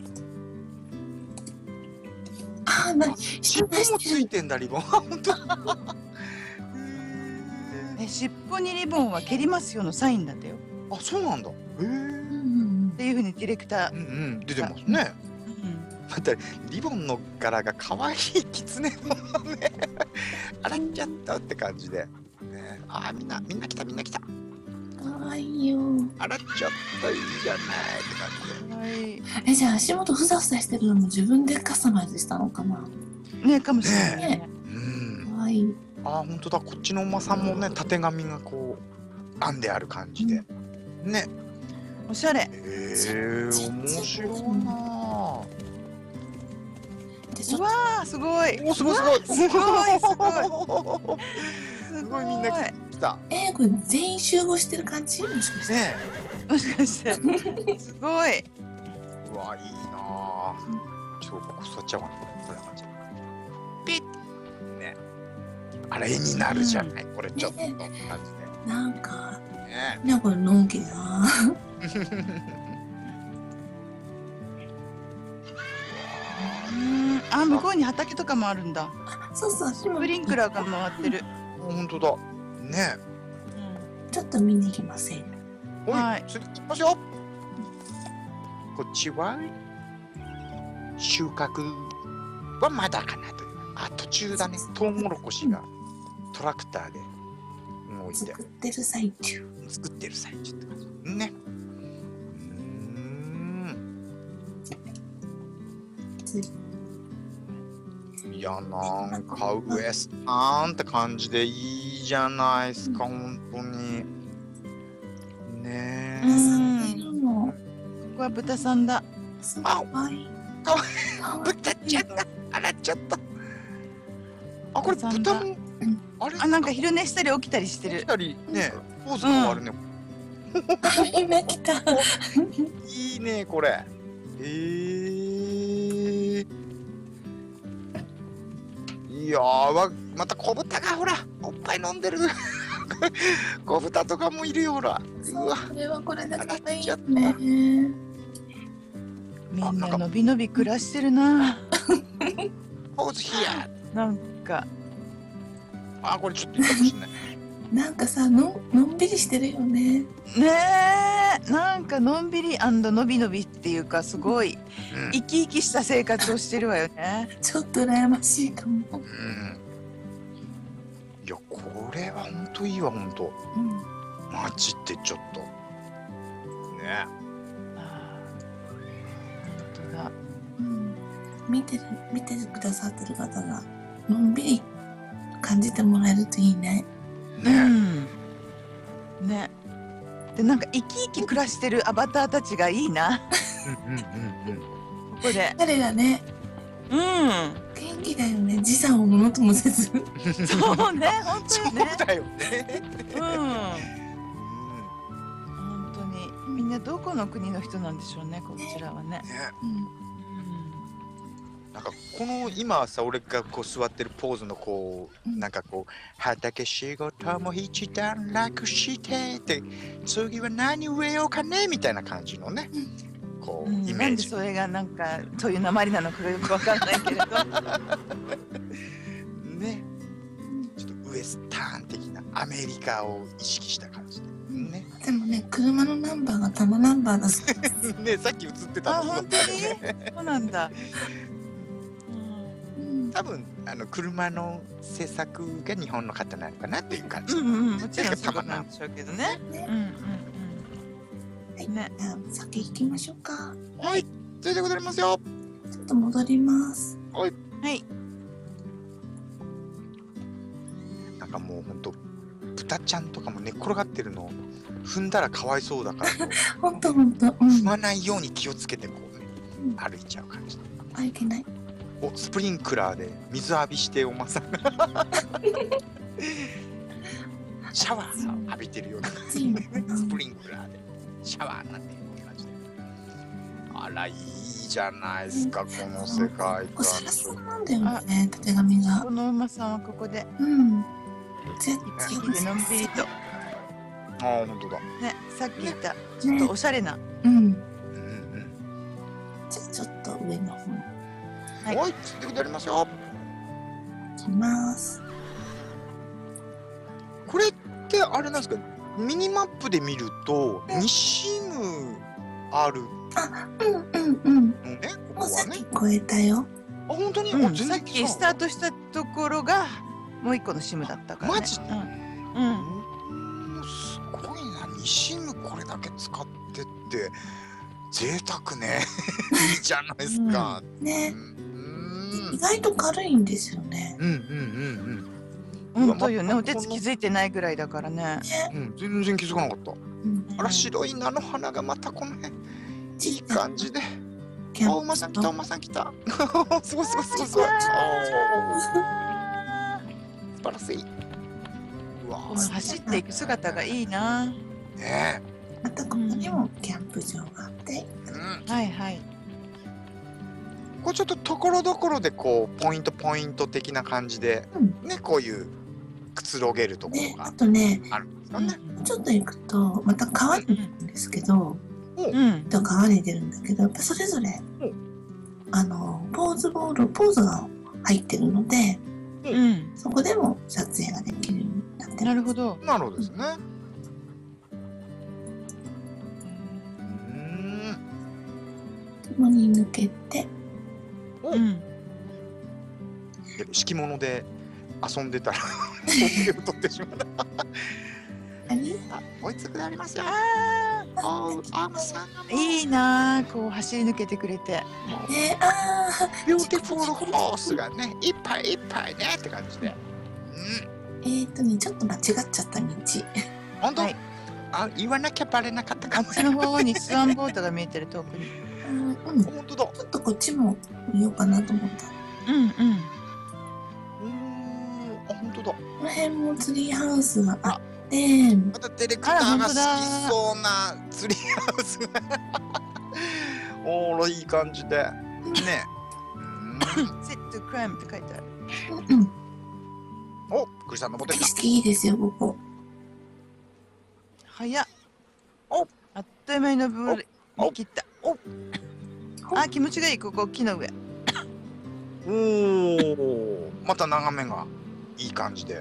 あ、なに、 尻尾もついてんだ、リボン。本当。 尻尾にリボンは蹴りますよのサインだったよ。 あ、そうなんだ。へえ。 うんっていうふうにディレクター。 うんうん、出てますね。またリボンの柄が可愛いキツネのね、洗っちゃったって感じで。ね、あ、みんな来た、みんな来た。 かわいいよ。 洗っちゃったいいじゃないって感じで。 かわいい。 え、じゃあ足元ふさふさしてるのも自分でカスタマイズしたのかな。 ね、かもしれないね。 うん。 かわいい。 あ、本当だ。こっちのお馬さんもね、たてがみがこう編んである感じで。ね。 おしゃれ。 面白いなあ。 で、ちょっうわー、すごい。 お、すごいすごい。 すごいすごい。 すごいみんな来た。 と、これ全員集合してる感じもしかして。 ねもしかして。すごい。 え。うわ、いいなあ。ちょっとここ座っちゃおうかな。こんな感じ。ピッ。ね。あれ絵になるじゃない。これちょっと感じで。 なんか、 ね。 なんかこれのんきだな。 あ、向こうに畑とかもあるんだ。 そうそう、足もスプリンクラーが回ってる。 本当だ。ねちょっと見に行きません。 え。おい、 はい次行きましょう。こっちは収穫はまだかなという。あ、途中だね。トウモロコシがトラクターで動いて作ってる最中。 作ってる最中って感じ。ね。 ついいや、なんかウエスタンって感じでいいじゃないですか、本当に。ねえ。 いるの。 ここは豚さんだ。 すごい。かわいい。 かわ豚ちゃんが洗っちゃった。あ、これ豚も、あれ、 あ、なんか昼寝したり起きたりしてる。 来たりね、ポーズ変わるね。 今来た。 いいね、これ。いやー、また子豚がほら、おっぱい飲んでる。子豚とかもいるよ、ほら。うわ。 これはこれでかわいいよ洗っね。 みんなのびのび暮らしてるな。 ポーズヒア。 なんか。 あ、これちょっといいかもしれない。 なんかさ、のんびりしてるよね。 ねえ、なんかのんびりのびのびっていうか、すごい生き生きした生活をしてるわよね。 ちょっと羨ましいかも。 うん。いや、これは本当いいわ、本当。街ってちょっと。ね。 本当だ。 見てくださってる方がのんびり感じてもらえるといいね。 ね。で、なんか生き生き暮らしてるアバターたちがいいな。ここで。 彼がね、 うん。 元気だよね。時差をものともせず。 そうね、本当そうにね。 だよね。 うん。本当にみんなどこの国の人なんでしょうね、こちらはね。 ね、 うんなんかこの今さ、俺がこう座ってるポーズのこう、 うんなんかこう畑仕事も一段落してって次は何植えようかねみたいな感じのね、こうイなメージ。 んでそれがなんかそういう鉛なのかがよくわかんないけれど。 ね、ちょっとウエスタン的なアメリカを意識した感じでね。 でもね、車のナンバーが多摩ナンバーだそうです。 ね、さっき映ってたあ、 の。 本当にそうなんだ。 多分車の制作が日本の方なのかなっていう感じ。 もちろんそうなんでしょうけどね。 ねはいね。 じゃあ先行きましょうか。 はい、それでございますよ。 ちょっと戻ります。 はい。 なんかもうほんと豚ちゃんとかも寝っ転がってるの踏んだらかわいそうだからほんとほんと。 踏まないように気をつけてこうねうん歩いちゃう感じ。 あ、いけない。 おスプリンクラーで水浴びしておまさんがシャワー浴びてるような暑いのかな。 スプリンクラーでシャワーになってる感じで、あらいいじゃないですかこの世界これサラ観。 サラなんだよね、たてがみが。 この馬さんはここでうん。絶一匹でのんびりとああ本当だ。 ね、さっき言ったちょっとおしゃれな。 うん。 うんじゃあちょっと上の方にはいはい、ついてくれありますよ。 行きます。 これってあれなんですか、ミニマップで見ると2シムあるあ、うんうんうん。 のね、ここはねもうさっき。超えたよ。 あ、本当に、あ全うん、さっ然きスタートしたところがもう一個のシムだったからね。 マジうん。 すごいな、2シムこれだけ使ってって贅沢ね。いいじゃないですか。 ねうん意外と軽いんですよね。 本当よね、お手つ気づいてないぐらいだからね。 全然気づかなかった。 うん。 あら、白い菜の花がまたこの辺いい感じで。あ、 キャンプ馬さん来た、馬さん来た。すごいすごいすごいすごい。素晴らしい。うわー、 走っていく姿がいいな。 ねまたここにもキャンプ場があって。 え。 はいはい。 これちょっとところどころでこうポイント的な感じで、ね、こういうくつろげるところね、 があとね、 あるんですよね。 ちょっと行くとまた川に出るんですけど、 うん。 川に出るんだけど、やっぱそれぞれポーズが入ってるので、 うん。 そこでも撮影ができるようになってます。 なるほど。 なるほどですね。 共に抜けて、 うん。 で敷物で遊んでたら時計を取ってしまった。 あれあ、追いつくでありますよ。 あおう、アームさんがあ、いいなあ、こう走り抜けてくれて。 ね、あー、 ビューティフルホースがね、いっぱいいっぱいねって感じで。 ちょっと間違っちゃった道。 本当、 はいあ、言わなきゃバレなかったかもあっちの方にスワンボートが見えてる遠くに。 本当だ。 ちょっとこっちも見ようかなと思った。こうんうん。 あ、本当だ。 の辺もツリーハウスがあって、 またディレクターが好きそうなツリーハウスが。おーら、いい感じで。ね。 セットクライムって書いてある。 お、クリスさん登ってきた。 景色いいですよ、ここ。 早っ。お、あっという間に登り切った。お、あ、気持ちがいい、ここ木の上。 おお、また眺めがいい感じで。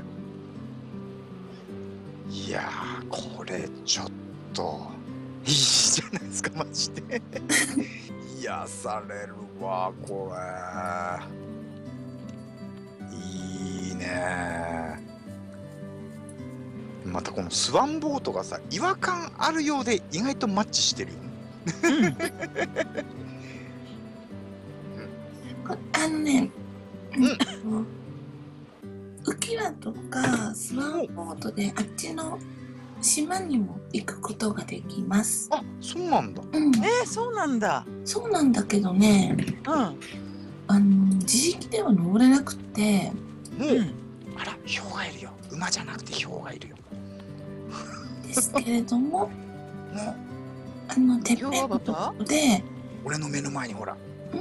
いやー、これちょっといいじゃないですか、マジで。癒されるわ、これ。いいね。またこのスワンボートがさ、違和感あるようで意外とマッチしてるよね。 浮き輪とかスワンボートであっちの島にも行くことができます。 あ、そうなんだ。 うん、 そうなんだ。 そうなんだけどね、 うん。 自力では登れなくて、 もう、 うんあら、ヒョウがいるよ。馬じゃなくてヒョウがいるよ。 ですけれども、 もう、 てっぺんのところで、 俺の目の前にほら。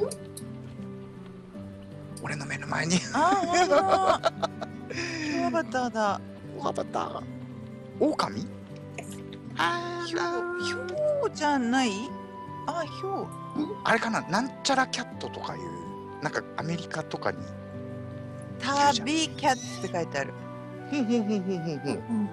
俺の目の前に。 あー、ほんとだ。ヒョウアバターだ。 アバター。狼？あヒョウじゃない？あ、ヒョウ。 あれかな、なんちゃらキャットとかいう、なんかアメリカとかに。 旅キャッツって書いてある。 ふんふんふんふんふんふん。 うん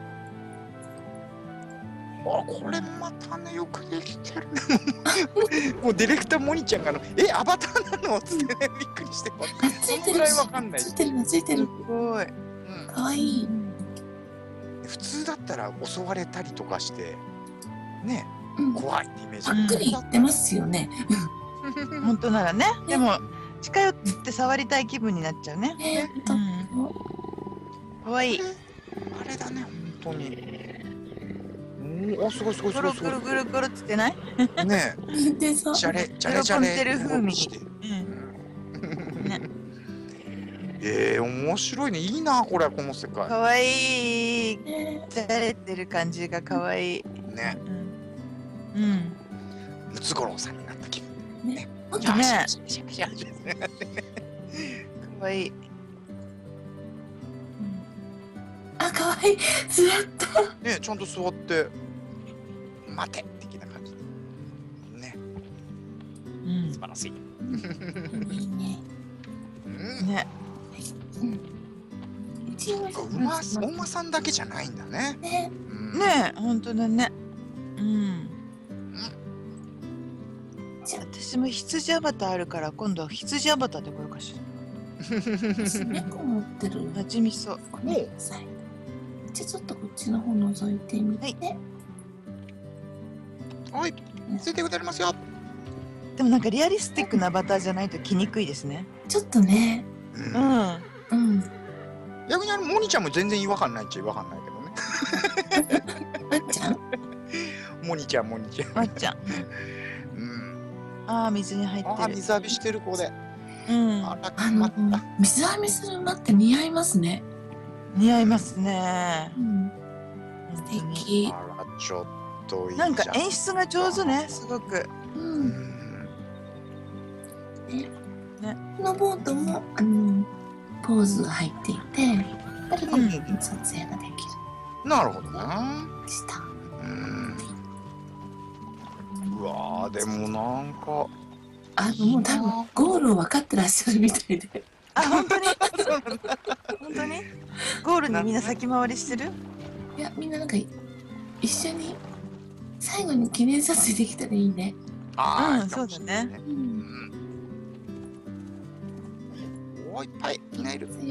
あ、これまたね、よくできてるね。もうディレクターモニちゃんがアバターなのつってね、びっくりしてます。 あ、ついてるそのぐらいわかんないついてるのついてする。 ごい。 うんかわいい。 普通だったら襲われたりとかして、ね、 うん。 怖いってイメージ。 ばっくり言ってますよね。 本当ならね。でも近寄って触りたい気分になっちゃうね。 ね、とかわいい。 あれだね、本当に。お、すごいすごいすぐるごいすごい。 ぐるぐるぐるってない？ ねでさ、 じゃれじゃれじゃれ。 喜んでる風味に。 面白いね。いいな、これ、この世界。 かわいい。 ね、 じゃれてる感じがかわいい。 ね、ムツゴロウさんになった気分。 ね、 シャーねシャーシャーシャーシャーシャーかわいい。 あ、かわいい。座った。 ね、ちゃんと座って、待て的な感じで。ね、素晴らしい。 いいね。 ね。 一応お馬さんだけじゃないんだね。 ね、 ねえ、本当だね。私も羊アバターあるから、今度は羊アバターでこようかし私猫持ってる。 ら。味見そう。 ごめんなさい。じゃあちょっとこっちの方覗いてみて。 はい、ついてくれますよ。 でもなんかリアリスティックなアバターじゃないと着にくいですね。 ちょっとね。うん。 逆にモニちゃんも全然違和感ないっちゃ違和感ないけどね。 まっちゃん。 モニちゃん、モニちゃん。 まっちゃん。ああ、水に入ってる。 ああ、水浴びしてる子で。あら、まった。 水浴びする馬って似合いますね。 似合いますね。 素敵。 あら、ちょっといいじゃん。 なんか演出が上手ね、すごく。 このボートもポーズが入っていて、誰でも撮影ができる。 なるほどね。 した。 うわー、でもなんかもう多分ゴールを分かってらっしゃるみたいで。 あ、本当に本当にゴールにみんな先回りしてる？ いや、みんななんか一緒に最後に記念撮影できたらいいね。 そうだね。 おー、いっぱいみんないる。 よ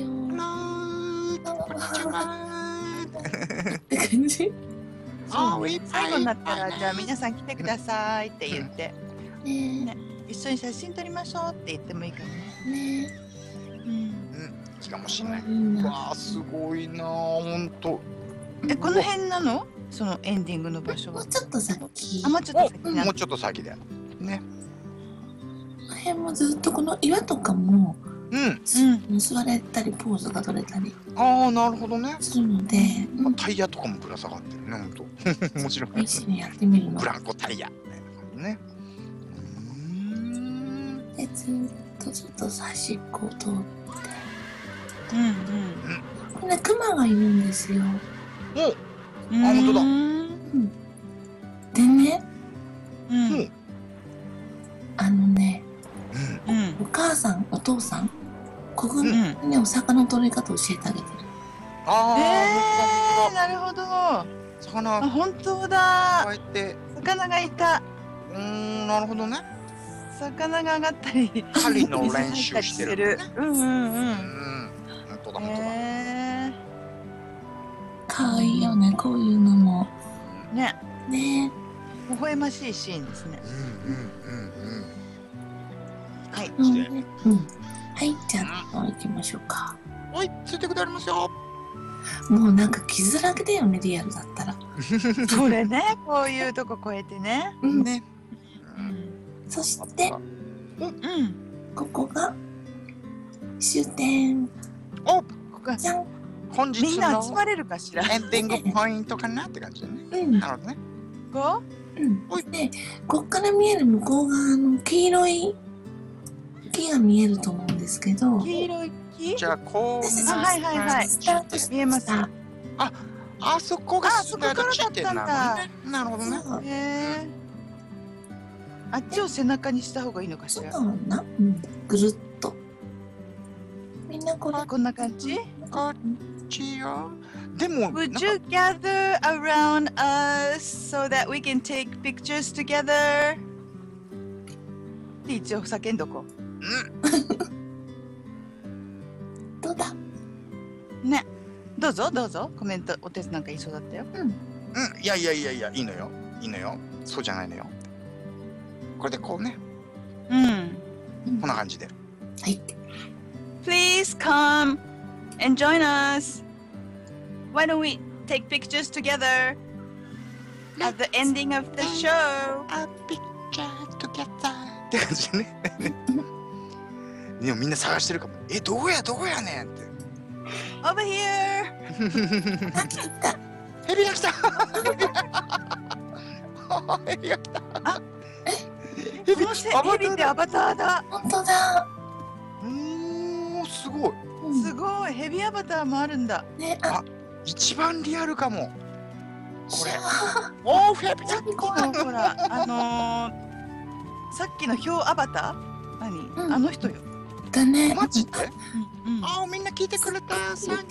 って感じ。 最後になったら、じゃあ皆さん来てくださいって言って、 ね、 一緒に写真撮りましょうって言ってもいいかもね。 ね。 いいかもしれない。 うわあ、すごいな、本当。 この辺なの？そのエンディングの場所は。 もうちょっと先。 あ、もうちょっと先なの。 もうちょっと先だよ。ね。 この辺もずっとこの岩とかも座れたりポーズが取れたり。 ああ、なるほどね。 するので、 タイヤとかもぶら下がってるね、本当。面白い。 一緒にやってみるの。 ブランコタイヤね。 でずっとちょっと端っこを通って。これクマがいるんですよ。 あ、本当だ。 でね、お母さん、お父さん、子供にお魚の取り方教えてあげてる。 なるほど。 魚。 本当だ。魚がいた。 なるほどね。 魚が上がったり。 狩りの練習してる。本当だ、本当だ。 かわいいよね、こういうのも。 ね。 ね。 微笑ましいシーンですね。はい。 はい、じゃあ行きましょうか。 はい、ついてくれますよ。 もうなんか傷だらけだよね、リアルだったら。 それね、こういうとこ越えてね。 そして、ここが終点。 お、 ここじゃん。 本日みんな集のまれるかしら。 エンディングポイントかなって感じだね。 うん。 なるほどね。 こうん。で、こっから見える向こう側の黄色い木が見えると思うんですけど、 う黄色い木。 じゃあこうあはいはいはいスタートし見えます。 た。 あそこがあスタート地点なのね。なるほどね。 そう。 へえ。あっちを背中にした方がいいのかしそうら。 だな。うん。ぐるっと。みんなこれ。 こんな感じ。 こっちよ。でも、なん Would か you gather around us so that we can take pictures together? って一応叫んどこどうだ。 う。ね。どうぞどうぞ。コメントお手なんか言いそうだったよ。 うん、いやいやいやいや、いいのよ。いいのよ。そうじゃないのよ。これでこうね、 うん。 こんな感じで。 はい。 Please come and join us. Why don't we take pictures together at the ending of the show? A picture together って感じでね。でもみんな探してるかも。どこやどこやねんって。 Over here. あ、来た。 ヘビが来た。ヘビが来た。 あヘこのヘビってアバターだ。 本当だ。 すごい。 うんすごい。ヘビアバターもあるんだ。 ね、あ、 一番リアルかも。これ。 あおー、ヘビだ。 ほら、さっきのヒョウアバター何、 うんあの人よ。 だね。 マジでうん、 あー、みんな聞いてくれた。Thank you very much. イ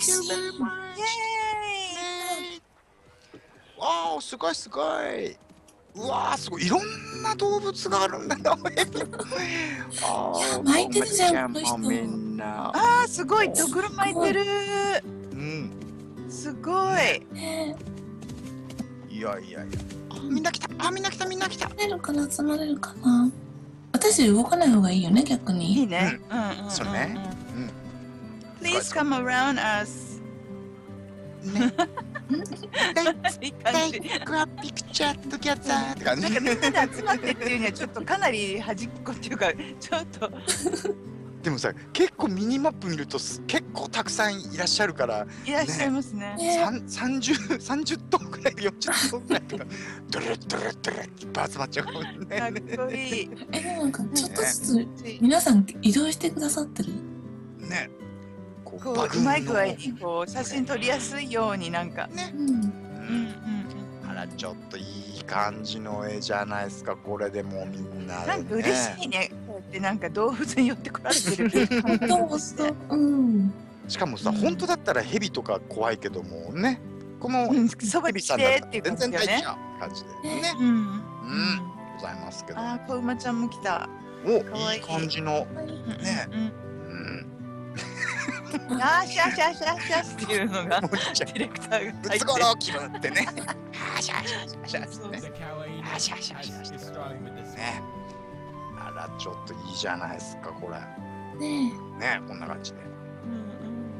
エわー、すごいすごい。うわー、すごい。いろんな動物があるんだよ。ヘビ。あー、 巻いてるじゃんもうこの人みんな。 あー、すごい。ドクロ巻いてる。 うん。 すごい。 ね、 いやいやいや。あ、みんな来た。あ、みんな来た。みんな来た。 集まれるかな、集まれるかな。私動かない方がいいよね、逆いいに。 ね。 そうね。 Please come around us. ね。 いい感じ。 Take a picture together って感じ。 なんかみんなで集まってっていうにはちょっとかなり端っこっていうかちょっとでもさ、結構ミニマップ見ると結構たくさんいらっしゃるから、 いらっしゃいますね。 ね、 30頭ぐらい40頭ぐらいとかドゥルドゥルドゥルいっぱい集まっちゃうかもね。 かっこいい。 でもなんかちょっとずつ皆さん移動してくださってる。 ね。ここバグンのううまい具合にこう写真撮りやすいようになんか。 ね。 うん。 うんあら、ちょっといい感じの絵じゃないですか、これでもうみんなでね。 なんか嬉しいね。こうやってなんか動物に寄ってこられてる。 本当そう。うん。 しかもさ、 うん本当だったらヘビとか怖いけどもね、このうんそばヘビさんに来てだっていうったら全然感じだよね。 大丈夫感じでね。 うん。 うん、ございますけど。 ああ、子馬ちゃんも来た。 お、 かわいいいい感じの。ねうんうん。 あーシャシャシャシャっていうのがもうちゃんディレクターがム入ってツゴロウ気分ってね。あシャシャシャシャシャね。 The kawaii Ah, shush, shush, shush. is starting with this. ね。あら、ちょっといいじゃないですか、これ。 ねね、こんな感じで。 うんうん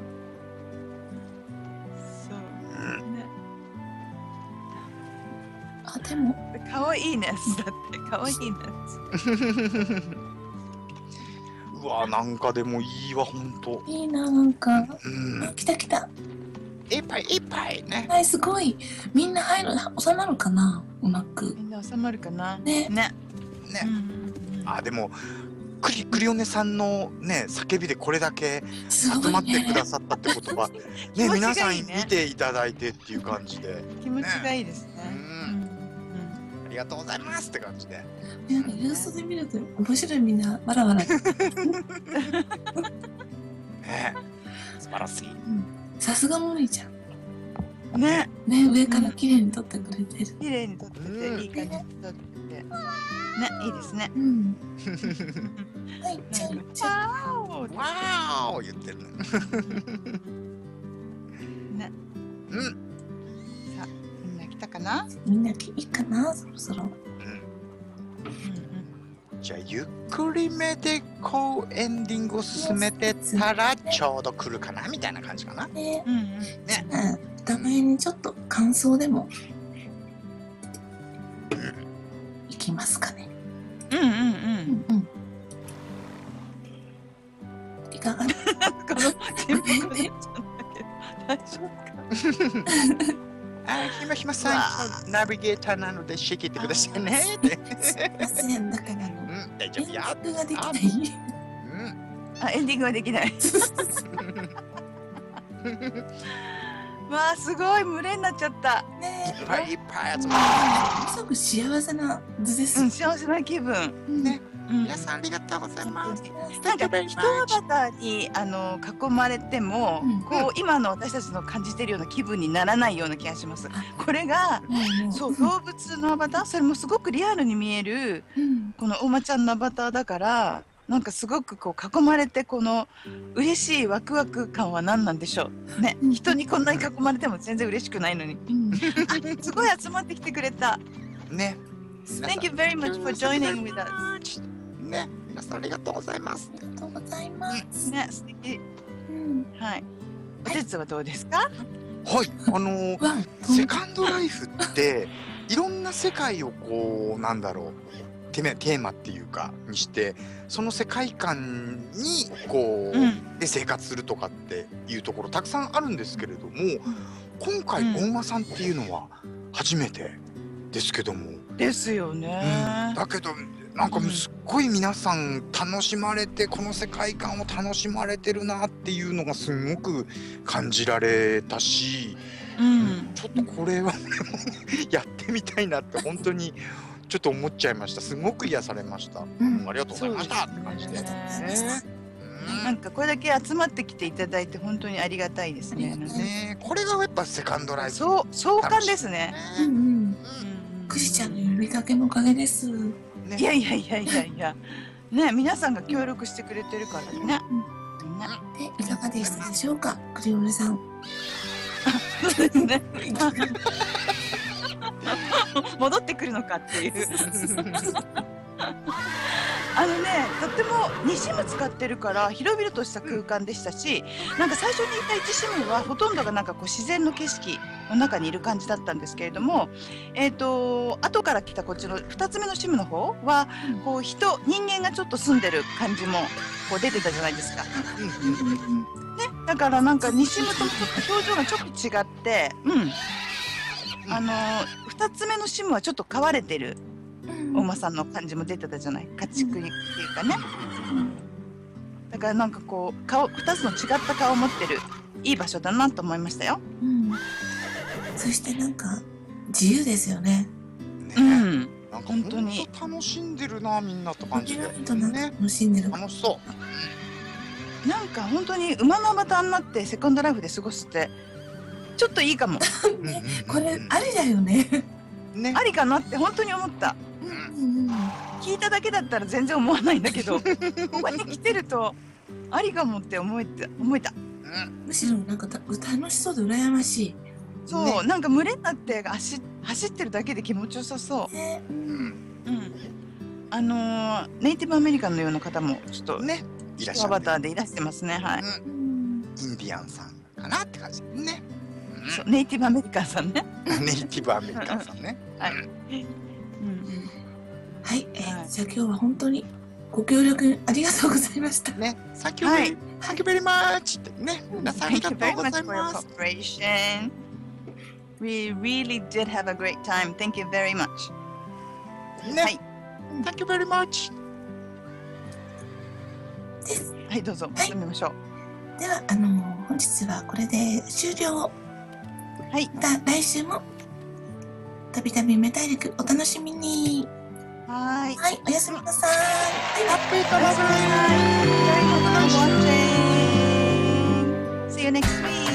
そううん。 ね。 あ、でも可愛いね。だって可愛いね。 うわ、なんかでもいいわ、ほんと。 いいな、なんか。 うんあ、。来た来た。 いっぱいいっぱいね。 はい、すごい。みんな入る、収まるかな、うまく。 みんな収まるかな。 ねね。 ね。 うんあ、でも、クリオネさんのね、叫びでこれだけすご集まっていね。 くださったってことは、 気持ちがいいね皆さん見ていただいてっていう感じで、 気持ちがいいですね。 うんありがとうございますって感じで。 なんかユースで見ると面白い、みんなわらわら。 ね。素晴らしい。 さすがモリちゃん。 うんね。 ね、上から綺麗に撮ってくれてる。 綺麗に撮ってていい感じに撮ってて。ね、いいですね。 うん。はい、ちゃんちゃん。 わわーお言ってるの。 ね。 うん。 さあ、みんな来たかな。 みんないいかな、そろそろ。 じゃあゆっくりめでこうエンディングを進めてたらちょうど来るかなみたいな感じかな。 ね、 うんうん。 お互いにちょっと感想でも。いきますかね。 うんうんうん。 うんうん。いか疑っこの沈黙になっちゃうんだけど大丈夫か。 ひまひまさん、ナビゲーターなので仕切ってくださいね。 すいません、だから大丈夫や。 演ができない。 あ、エンディングはできない。わあ、すごい群れになっちゃった。 ねいっぱいいっぱい集ますごく幸せな図です。 うん、幸せな気分。 ね。 うん皆さんありがとうございます。 なんか人アバターに囲まれても、こう今の私たちの感じてるような気分にならないような気がします。これがそう動物のアバター、それもすごくリアルに見えるこのお馬ちゃんのアバターだから、なんかすごくこう囲まれてこの嬉しいワクワク感は何なんでしょうね。人にこんなに囲まれても全然嬉しくないのに。あ、すごい集まってきてくれた。 ね。 Thank you very much for joining with us. ね、皆さんありがとうございます。 ありがとうございます。 ね、素敵。はい。お手つはどうですか？ はい、セカンドライフっていろんな世界をこうなんだろうテーマっていうかにしてその世界観にこう、で生活するとかっていうところたくさんあるんですけれども、今回お馬さんっていうのは初めてですけども。 ですよね。 だけどなんかすっごい皆さん楽しまれてこの世界観を楽しまれてるなっていうのがすごく感じられたし、ちょっとこれはやってみたいなって本当にちょっと思っちゃいました。すごく癒されました。ありがとうございましたって感じで。 なんかこれだけ集まってきていただいて本当にありがたいですね。 これがやっぱセカンドライフ。 壮観ですね。 クシちゃんの呼びかけのおかげです。 いやいやいやいやいや。ね、皆さんが協力してくれてるからね。 で、いかがでしたでしょうか、クリオルさん。 そうですね。戻ってくるのかっていう。とっても2シム使ってるから広々とした空間でしたし、なんか最初にいた1シムはほとんどがなんかこう自然の景色の中にいる感じだったんですけれども、後から来たこっちの2つ目のシムの方はこう人間がちょっと住んでる感じもこう出てたじゃないですか。ね、だからなんか2シムともちょっと表情がちょっと違って、2つ目のシムはちょっと飼われてるお馬さんの感じも出てたじゃない、家畜っていうかね。だからなんかこう2つの違った顔を持ってるいい場所だなと思いましたよ。 そしてなんか自由ですよね。 なんか本当に楽しんでるなみんなって感じで。 楽しんでる。 楽しそう。 なんか本当に馬のアバターになってセカンドライフで過ごすってちょっといいかも。 これありだよね。 ありかなって本当に思った。聞いただけだったら全然思わないんだけど、ここに来てるとありかもって思えた。 むしろなんか楽しそうで羨ましい。 そう、なんか群れになって走ってるだけで気持ちよさそう。ネイティブアメリカンのような方もちょっとね、アバターでいらしてますね。はい。 インディアンさんかなって感じね。 ネイティブアメリカンさんね。 ネイティブアメリカンさんね。 はい。 はい、じゃあ今日は本当にご協力ありがとうございました。 ね、Thank you very much ってね、皆さんありがとうございます。 We really did have a great time. Thank you very much. ね、Thank you very much. です。 はい、どうぞ、始めましょう。では、本日はこれで終了。 はい。 また来週もたびたびメタリックお楽しみに。 はい、 おやすみなさい。 Happy Thanksgiving. See you next week.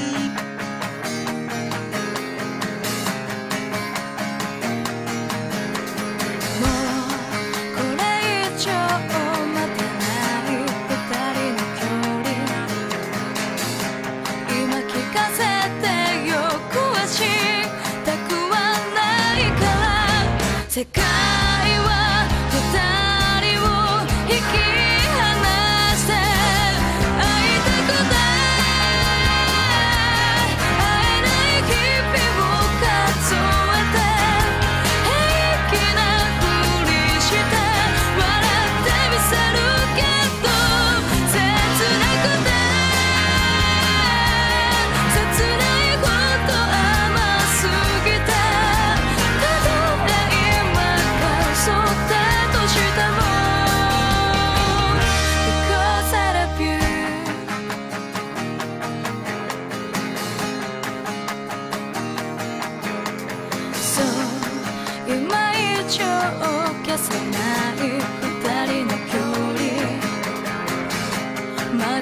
Thank you.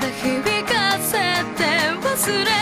だ響かせて忘れ